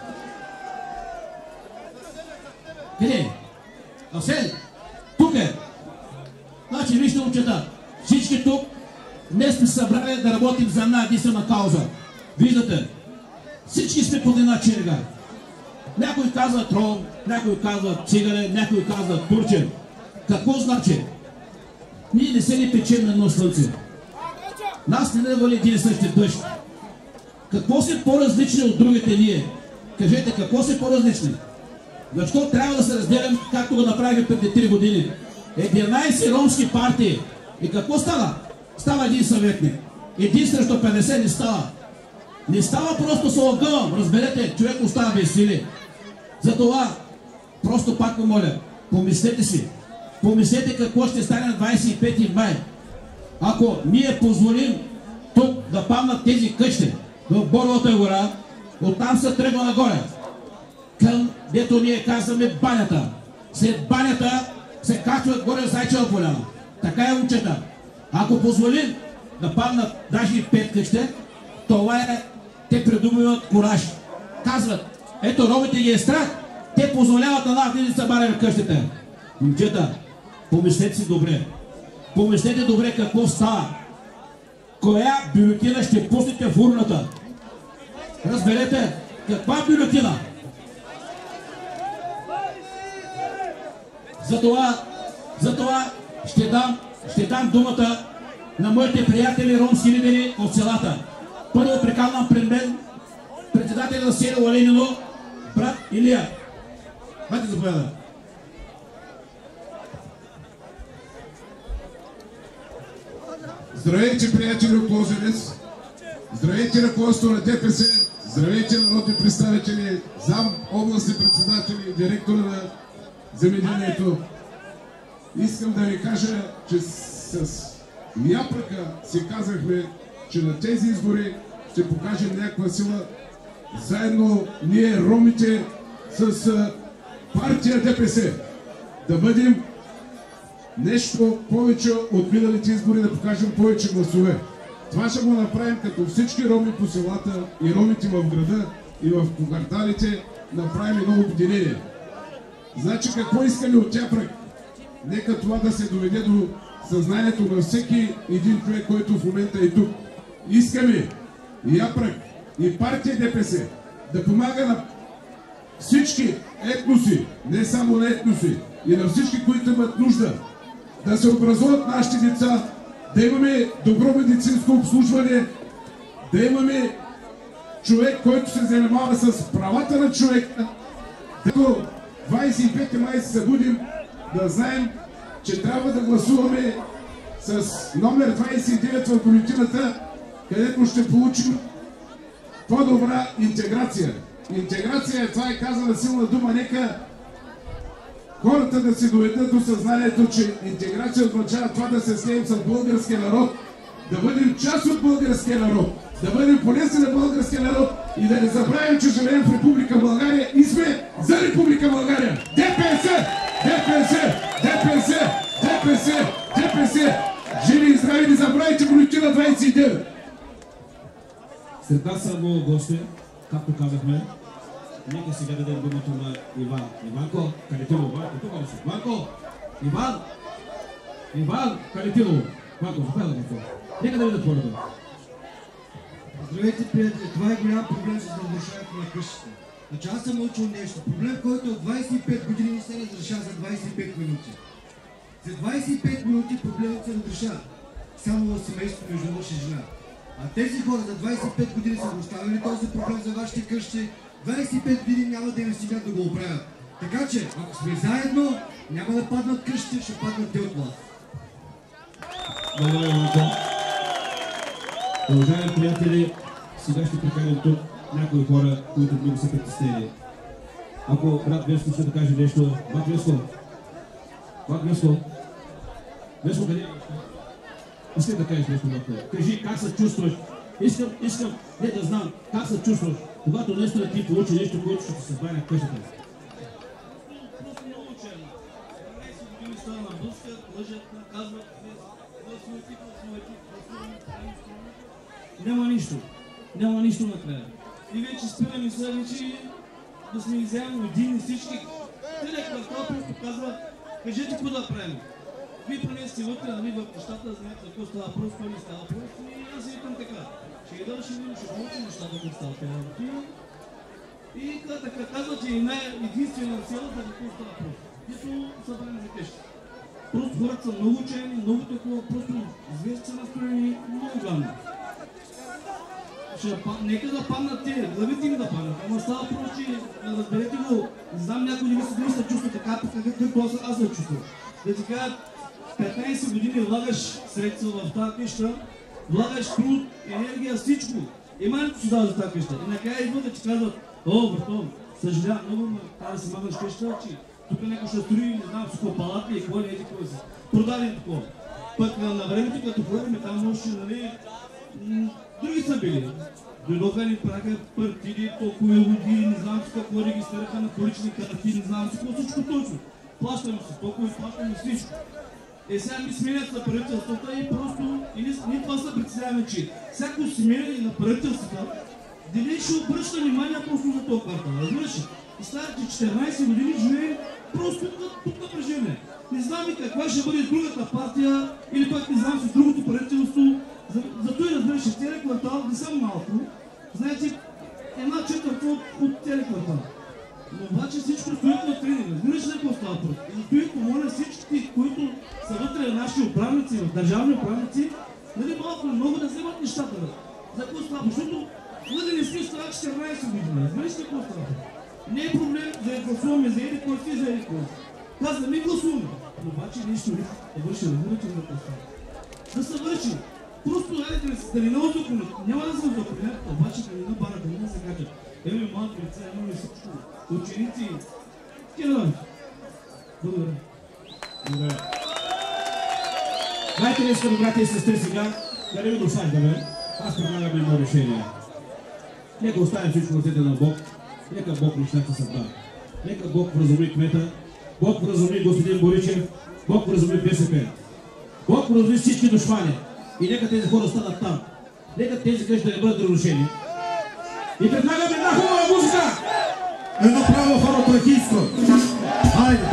Къде? Асен! Тук е! Значи, вижте момчета, всички тук днес сме събрали да работим за една единствена кауза. Виждате, всички сме под една черга. Някой казва трон, някой казва цигаре, някой казва турчен. Какво значи? Ние не се ни печем на едно слънце. Нас не вали един и същи дъжд. Какво се по-различни от другите ние? Кажете, какво се по-различни? Защо трябва да се разделям, както го направихме преди три години? единайсет ромски партии. И какво става? Става един съветник. Един срещу петдесет не става. Не става просто с огъм. Разберете, човек остава без сили. Затова, просто пак го моля, помислете си. Помислете какво ще стане на двайсет и пети май. Ако ние позволим тук да паднат тези къщи в Боровата гора, оттам се тръгва нагоре. Към, дето ние казваме, банята. След банята се качват горе в Зайчева поляна. Така е, момчета. Ако позволим да паднат даже и пет къщи, това е, те придобиват кураж. Казват, ето ромите ги е страх, те позволяват на нас да се барим в къщите. Момчета, помислете си добре. Помислете добре какво става. Коя бюлетина ще пуснете в урната? Разберете, каква бюлетина? Затова, затова ще дам, ще дам думата на моите приятели ромски лидери от селата. Първо приканвам пред мен председателя на село Ленино, брат Илия. Бате, заповяда. Здравейте, приятели от Лозенец! Здравейте, ръководство на ДПС! Здравейте, народни представители, зам, областни председатели, директора на земеделието! Искам да ви кажа, че с япръка си казахме, че на тези избори ще покажем някаква сила. Заедно ние, ромите, с партия ДПС, да бъдем нещо повече от миналите избори, да покажем повече гласове. Това ще го направим, като всички роми по селата и ромите в града и в кварталите направим едно обединение. Значи какво искаме от япрък? Нека това да се доведе до съзнанието на всеки един човек, който в момента е тук. Искаме япрък и партия ДПС да помага на всички етноси, не само на етноси, и на всички, които имат нужда, да се образуват нашите деца, да имаме добро медицинско обслужване, да имаме човек, който се занимава с правата на човека. Като двайсет и пети май се събудим, да знаем, че трябва да гласуваме с номер двайсет и девет в бюлетината, където ще получим по-добра интеграция. Интеграция, това е казана силна дума, нека хората да си доведат до съзнанието, че интеграция означава това да се слеем с българския народ, да бъдем част от българския народ, да бъдем полезни на българския народ и да не забравим, че живеем в Република България и сме за Република България. ДПС! ДПС! ДПС! ДПС! ДПС! Живи и здрави, не забравяйте бюлетина двадесет и девет! Сред нас са много гости, както казахме. Нека сега дадем думата на Иван. Иванко Калетиново. Иванко, тук ли си? Иванко! Иван! Иван Калетиново. Иванко, заповядай на това. Нека да видят хората. Здравейте, приятели! Това е голям проблем с разрушаването на къщите. Значи аз съм научил нещо. Проблем, който от двадесет и пет години не се разрешава за двадесет и пет минути. За двадесет и пет минути проблемът се разрешава. Само в семейството между мъж и жена. А тези хора за двадесет и пет години са оставили този проблем за вашите къщи. двадесет и пет години няма да им стигнат да го оправят. Така че, ако сме заедно, няма да паднат къщите, ще паднат те от вас. Благодаря, Иванко. Уважаеми приятели, сега ще приканим тук някои хора, които много са притеснени. Ако брат Веско ще да каже нещо, брат Веско, брат Веско, Веско, къде? Искам да кажеш нещо, брат. Кажи как се чувстваш. Искам, искам не да знам как се чувстваш, когато наистина ти получи нещо, което ще ти се прави на къщата. Просто много учен. двадесет години става на блъска, лъжат, казват, гласува екип, гласува екип, гласува няма нищо. Няма нищо накрая. И вече спираме сега вече да сме изявно единни всички. Целият квартал просто казва, кажете какво да правим. Вие поне сте вътре, нали, в нещата, знаете какво става просто, какво не става просто и аз си викам така. Ще ги дължи, ще получим нещата, които става тези работи. И така казват, че една единствена цел да какво става просто. Ето събрани за къщи. Просто хората са много учени, много такова, просто звезди са настроени, много главни. Нека да паднат те, главите им да паднат, ама става просто, че разберете го, не знам някой не мисли дали се чувства така, както аз се чувствам. Да ти кажа, петнадесет години влагаш средства в тази къща, влагаш труд, енергия, всичко. И малко си дава за тази къща. И накрая идват да ти казват, о, братон, съжалявам много, но трябва да си махаш къща, че тук някой ще строи, не знам, всичко палатки и какво не еди, какво си. Продаден такова. Пък на времето, като ходим там нощи, нали, други са били. Дойдоха ни праха партиди, толкова води, не знам си какво регистрираха на колични карти, не знам си какво, всичко точно. Плащаме си толкова и плащаме всичко. Е, сега ми сменят на правителствата и просто, и ние това се представяме, че всяко сменяне на правителствата, дали ще обръща внимание просто за този квартал, разбираш ли? И става, че четиринадесет години живеем просто тук напрежение. Не знам и каква ще бъде другата партия, или пък не знам с другото правителство. За, за той разбираш, че целият квартал не са малко, знаете, една четвърта от, от целият квартал. Но обаче всичко стоят на тренинг, разбираш ли какво става просто? И зато и помоля всички, които са вътре наши управници, държавни управници, нали малко много да вземат нещата. За какво става? Защото нали не си става четиринадесет години, разбираш ли какво става? Не е проблем да я гласуваме за еди кой си, за еди кой. Казваме и гласуваме. Но обаче нищо не да върши, разбирате ли какво става? Да се върши. Просто да ни наузаконят. Няма да се узаконят, обаче да ни набарат, да ни се качат. Имаме малки лица, имаме всичко. Ученици. Такива. Благодаря. Благодаря. Дайте ли искам, брати и сестри, сега да не ви досаждаме. Аз предлагам едно решение. Нека оставим всичко в ръцете на Бог. Нека Бог нещата създаде. Нека Бог вразуми кмета. Бог вразуми господин Боричев. Бог вразуми БСП. Бог вразуми всички душмани. И нека тези хора останат там. Нека тези къщи да не бъдат разрушени. И предлагаме една хубава музика! Едно право хора трахийско. Хайде!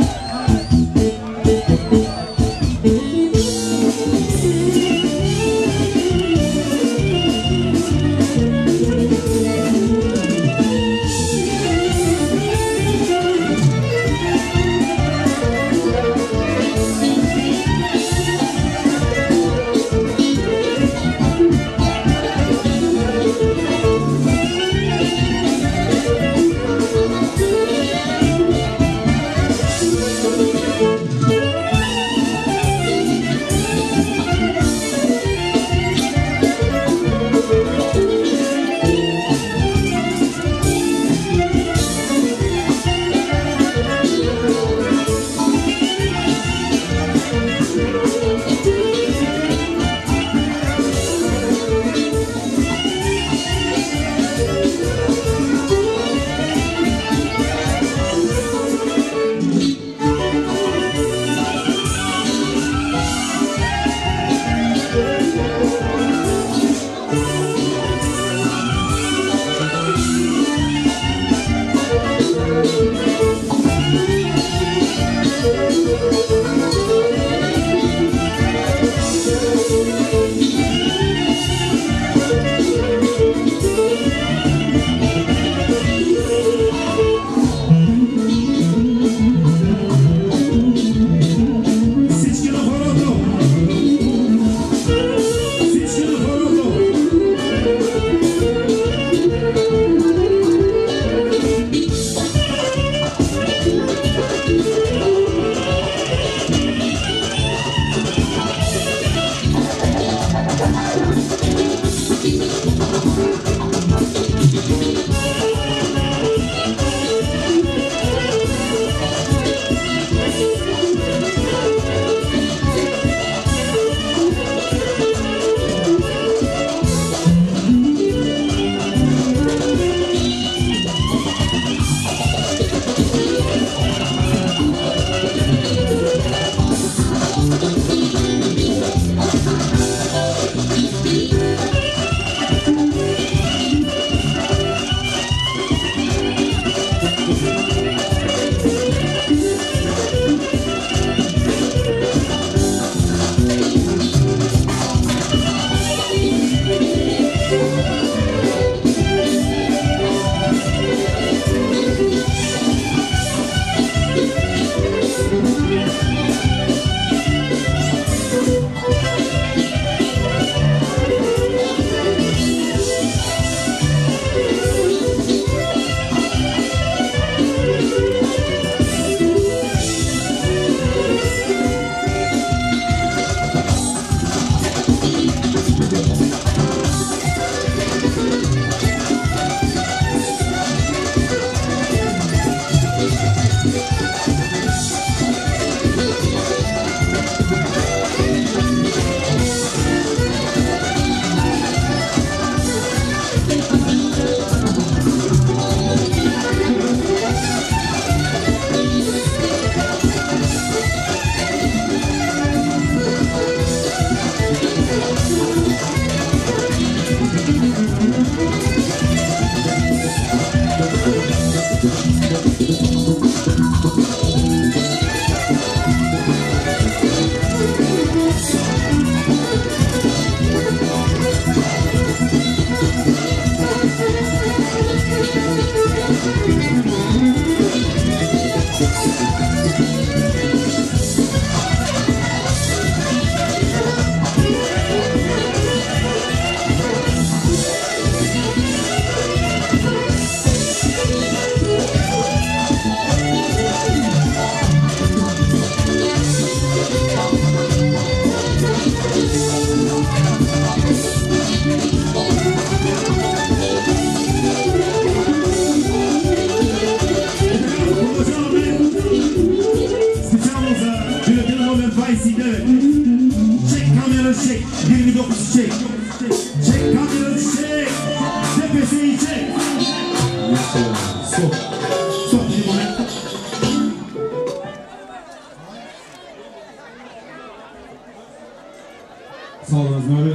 Sağ olun abi.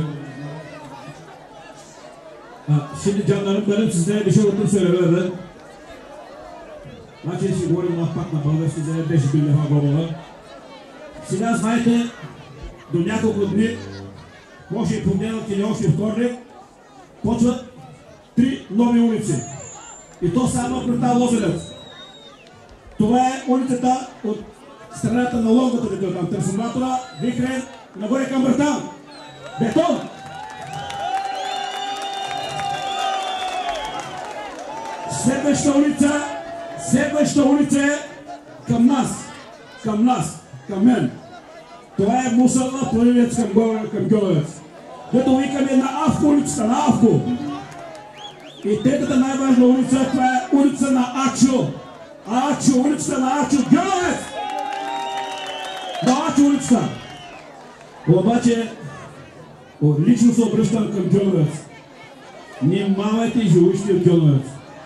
Ha, şimdi canlarım benim size bir şey unuttum söylemeye. Значи ще говорим на пак на български, за да беше билеха глобала. Сега знаете, до няколко дни, може и понеделник или още вторник, почват три нови улици. И то само пред тази Лозенец. Това е улицата от страната на Лонгата, към трансформатора, Викрен, нагоре към Братан. Бетон! Следващата улица, следващата улица е към нас, към нас, към мен. Това е Мусърна, Планинец към към Гьолевец. Дето викаме на Авко улицата, на Авко. И третата най-важна улица, това е улица на Ачо. Ачо, улицата на Ачо, Гьолевец! На Ачо улицата. Обаче, лично се обръщам към Гьолевец. Внимавайте живущи от Гьолевец.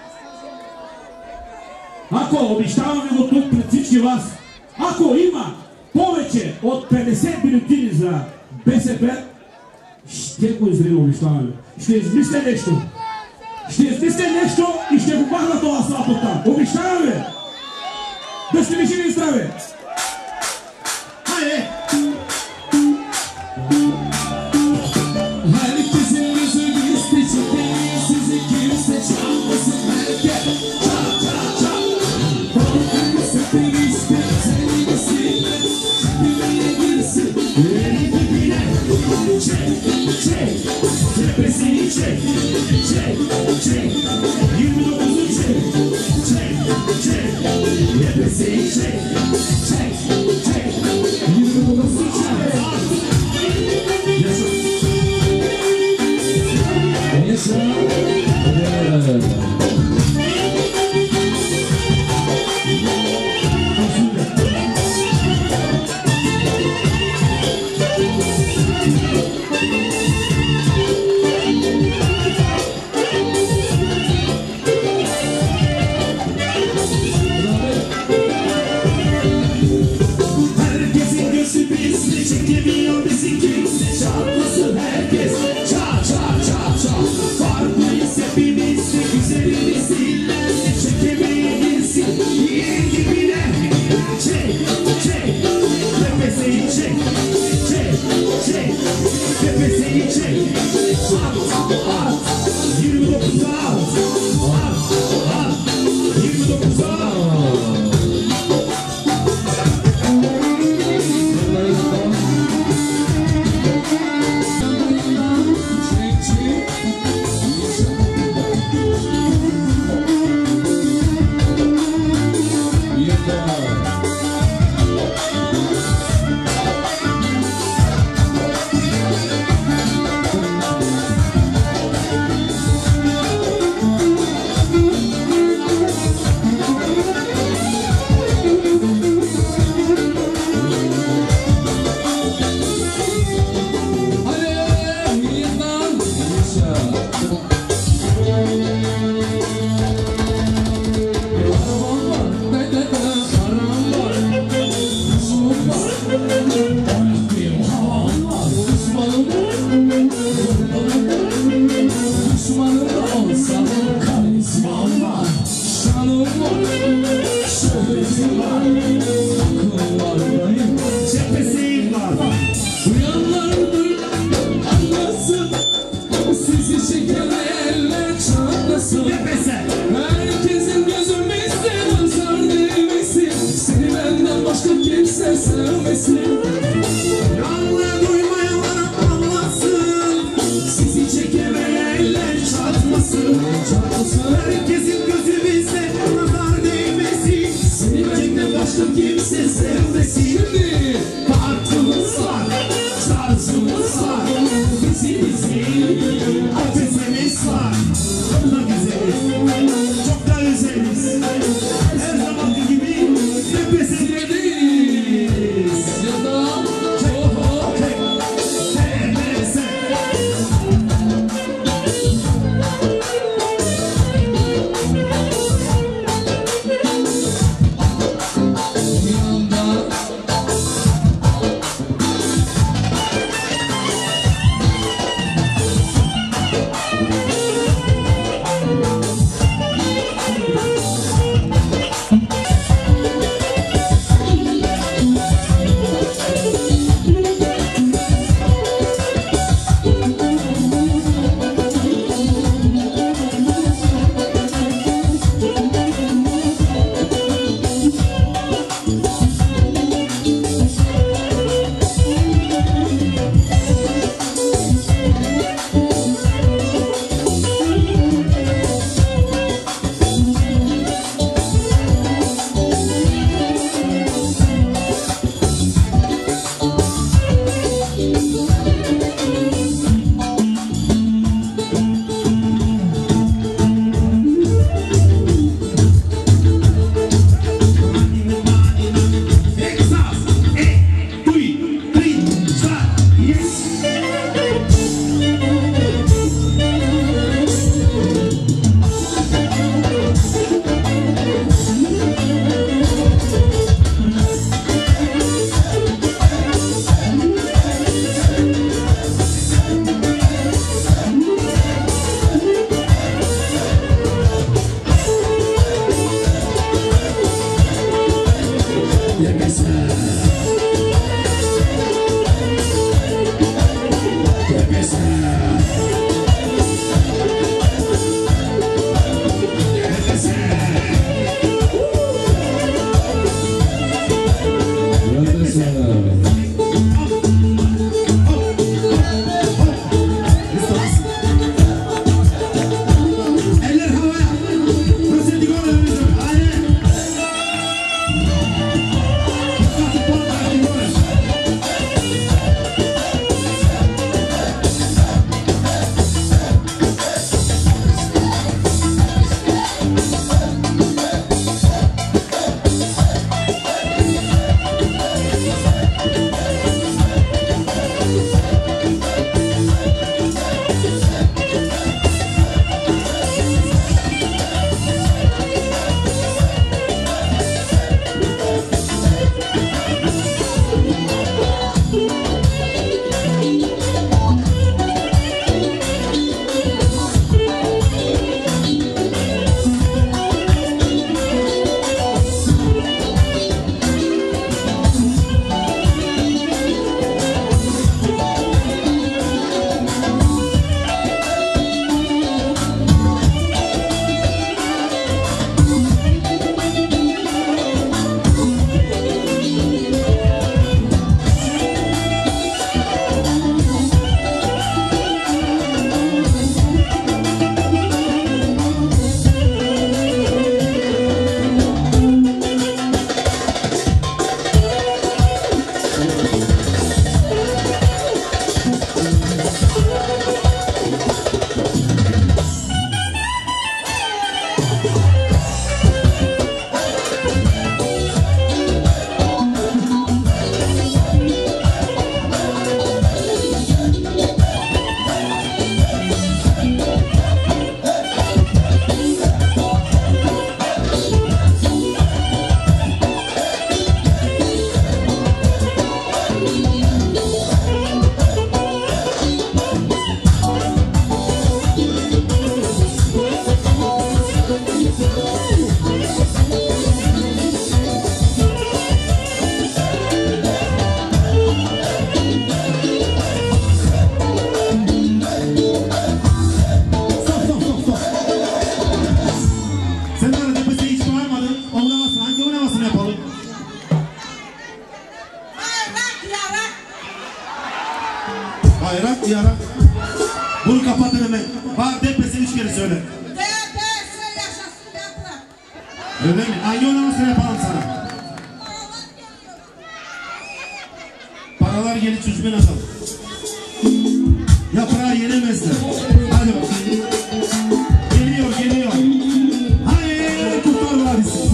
Ако, обещавам ви го тук пред всички вас, ако има повече от петдесет бюлетини за БСП, ще го изрина, обещавам ви. Ще измисля нещо. Ще измисля нещо и ще го махна това асфалт от там. Обещавам ви. Да сте ми живи и здрави. Хайде! Herkesin bir ara. Bunu kapatın hemen. Bak D P S üç kere söyle. D P S yaşasın yaprak. Öyle mi? Hangi oynamasını yapalım sana? Paralar gelir çocuğun adam. Yaprağı yenemezler. Hadi bakalım. Geliyor, geliyor. Hayır, Kurtlar Vadisi.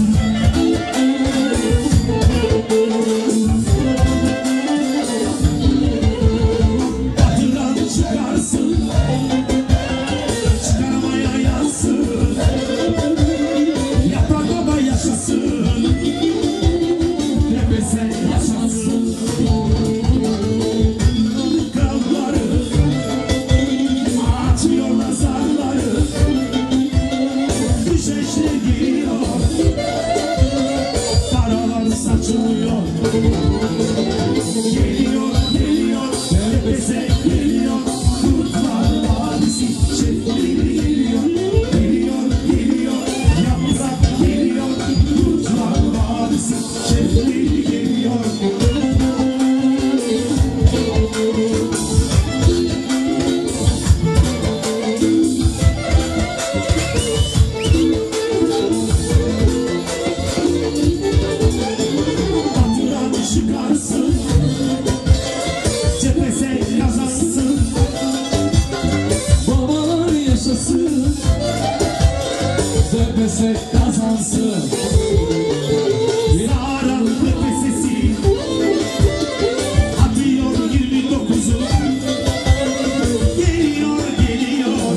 Batıdan çıkarsın, çıkaramaya yansın. Yaprak baba yaşasın, nefese yaşasın. Kralları açıyorlar zarları, düşeşler geliyor, paralar saçılıyor. Geliyor, geliyor, nefese geliyor, Kurtlar Vadisi şefleri geliyor. Geliyor, geliyor, yaprak geliyor, Kurtlar Vadisi şefleri geliyor. Batıdan çıkarsın, cephese kazansın. Babalar yaşasın, cephese kazansın. Yaran nefesesi atıyor yirmi dokuzu. Geliyor, geliyor,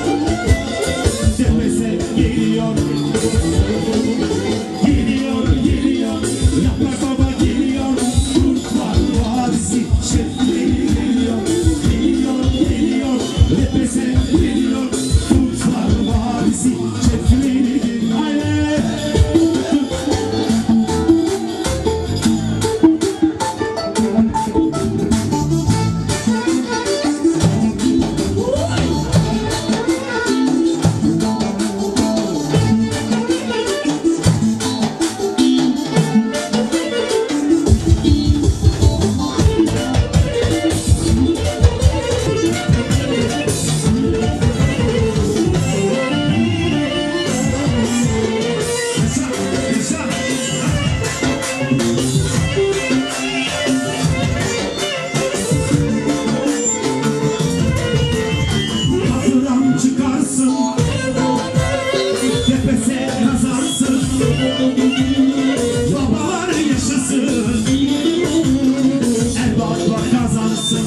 cephese geliyor. Geliyor, geliyor, yaprak baba geliyor, Kurtlar Vadisi şefleri geliyor. Geliyor, geliyor, nefese geliyor, Kurtlar Vadisi şefleri geliyor. Hayır. Batıdan çıkarsın, tepese kazansın. Babalar yaşasın, erbaplar kazansın.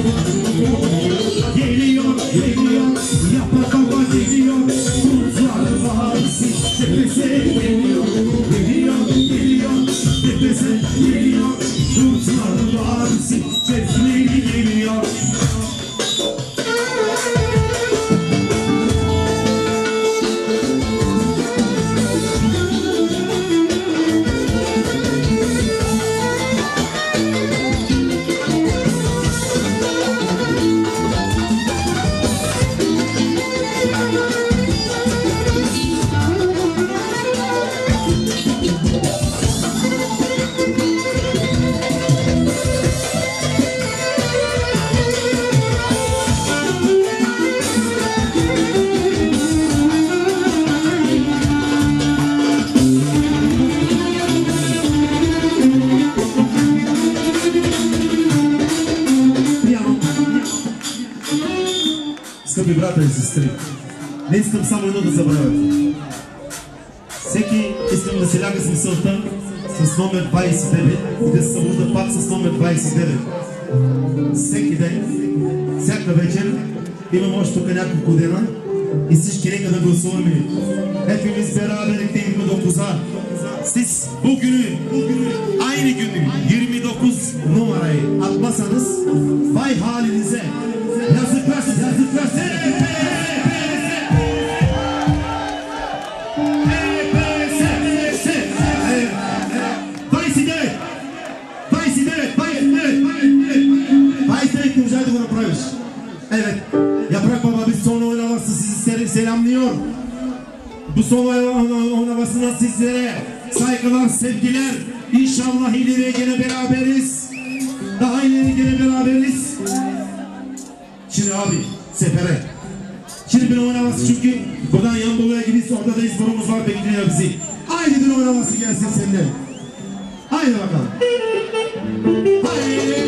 Geliyor, geliyor, yaprak baba geliyor, Kurtlar Vadisi tepese geliyor. Geliyor, geliyor, tepese geliyor, Kurtlar Vadisi şefleri geliyor. Скъпи брата и сестри, не искам само едно да забравяте. Всеки искам да се ляга с мисълта с номер двайсет и девет и да се събуда пак с номер двайсет и девет. Всеки ден, всяка вечер, имам още тук няколко дена и всички нека да гласуваме. Hepimiz beraber birlikte dokuza siz bugünü, aynı günü yirmi dokuz numarayı atmasanız vay halinize. Yazıklar size, yazıklar size. двайсет и девет, двайсет и девет, двайсет и девет, двайсет и девет не можа да го направиш. Evet, Yaprak Baba biz son oynaması sizi selamlıyor. Bu son oynamasına sizlere saygılar, sevgiler. İnşallah ileri gene beraberiz. Daha ileri gene beraberiz. Şimdi abi sefere. Şimdi bir oynaması çünkü buradan Yanbolu'ya gidiyorsa orada da İzmir'imiz var bekliyor bizi. Haydi bir oynaması gelsin senden. Haydi bakalım. Haydi.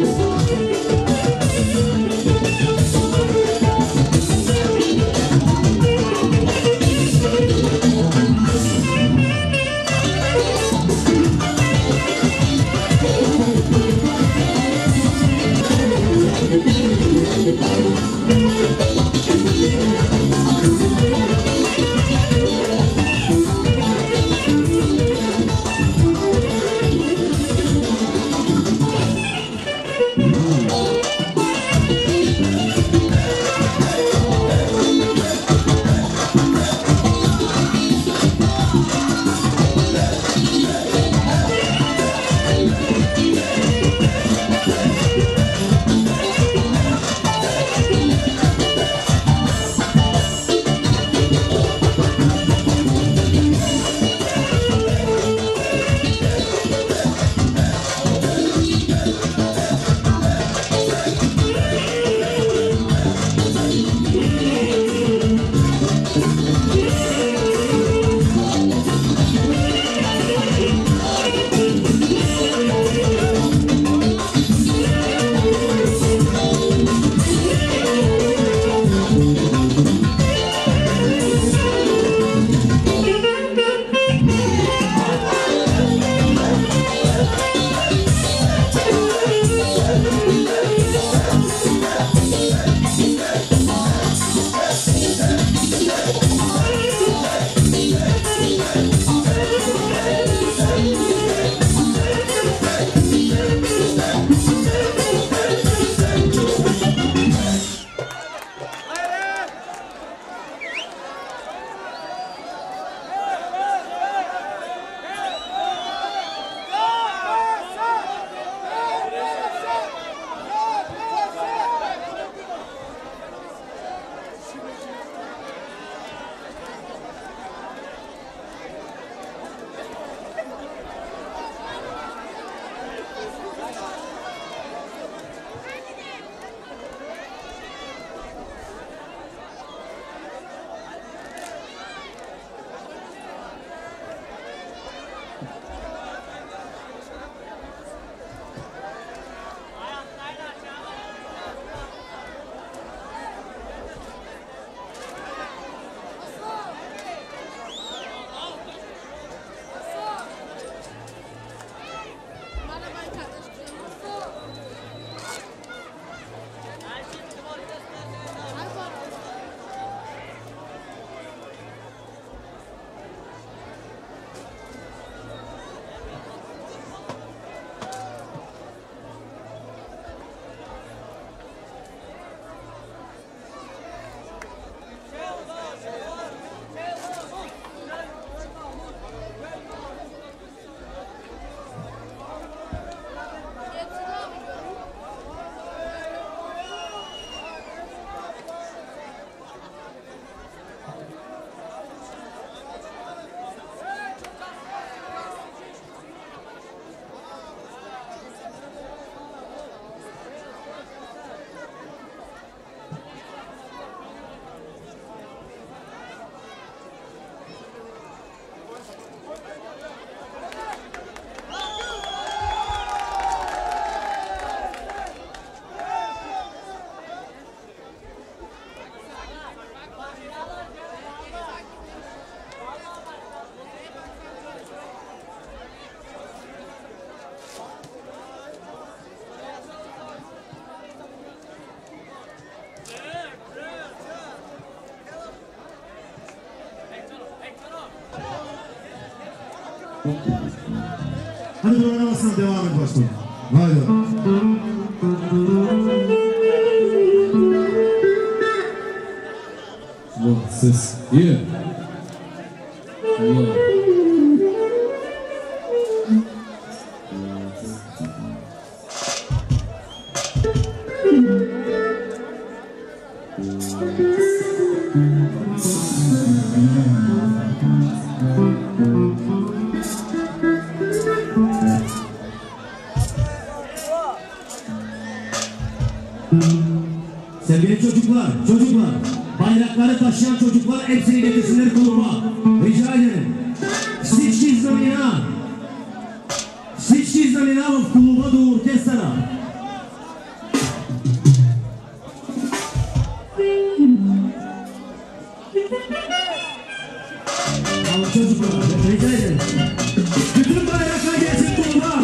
Hadi bir oynamasına devam et başkanım. Haydi. Вот, ses. Yeah. Yeah. Sevgili преминава в клуба до оркестъра. Ало, çocuklar, rica ederim. Bütün bayraklar gelsin kluba.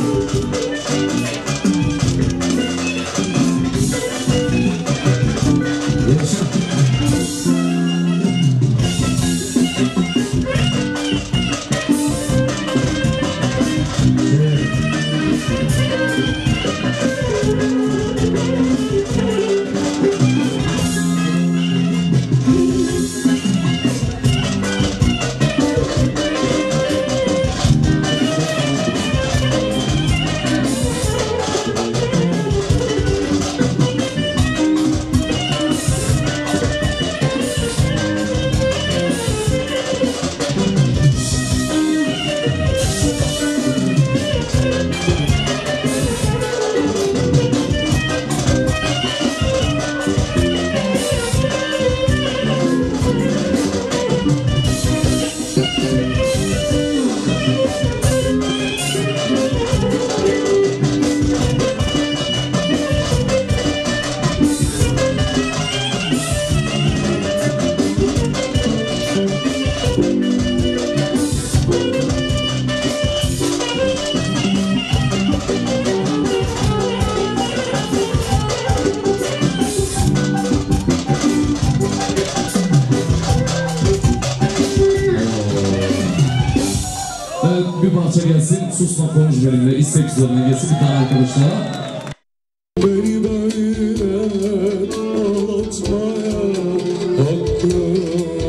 Bir parça gelsin, susma konuş benimle, istek üzerine gelsin bir tane arkadaşlara. Beni böyle ağlatmaya hakkım,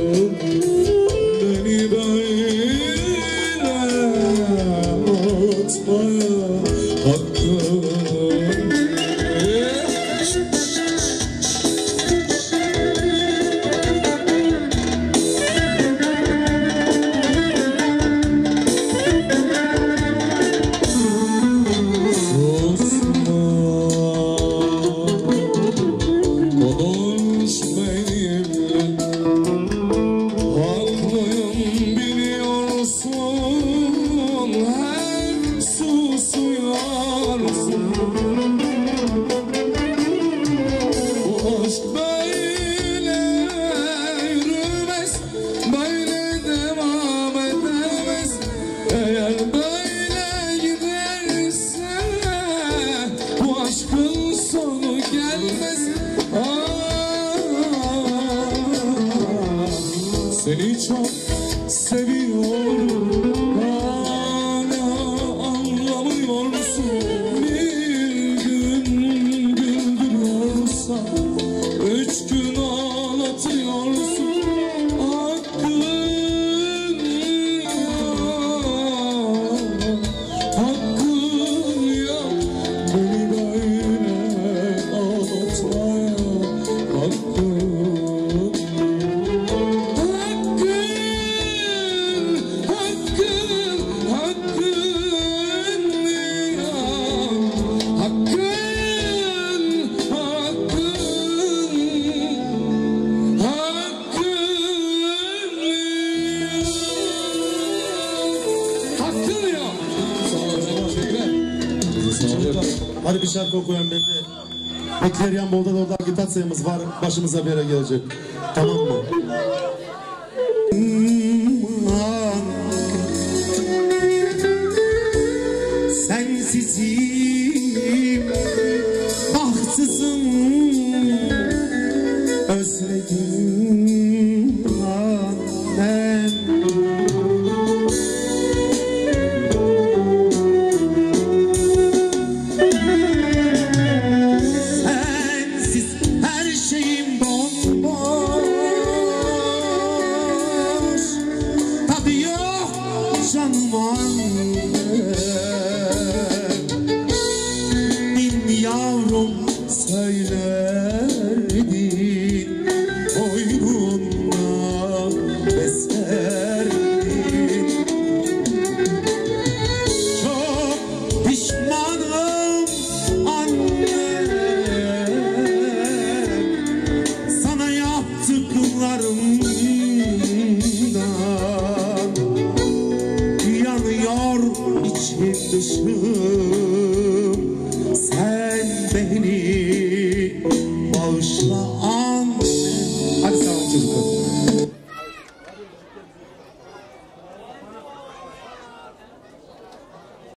beni böyle ağlatmaya hakkım. Seni çok seviyorum, hala anlamıyor musun? Bir gün güldürüyorsan, üç gün ağlatıyorsun. Hakkın ya, hakkın ya, beni böyle ağlatmaya hakkın. Hadi bir şarkı okuyan belli. Bekleriyan Bol'da da orada agitasyamız var. Başımıza bir yere gelecek. Tamam mı? Sensizim, bahtsızım, özledim annem. Söylerdin boynuna beslerdin. Çok pişmanım annem sana yaptıklarımdan. Yanıyor içim dışım sen beni bağışla anne. Hadi sağ olun çocuklar.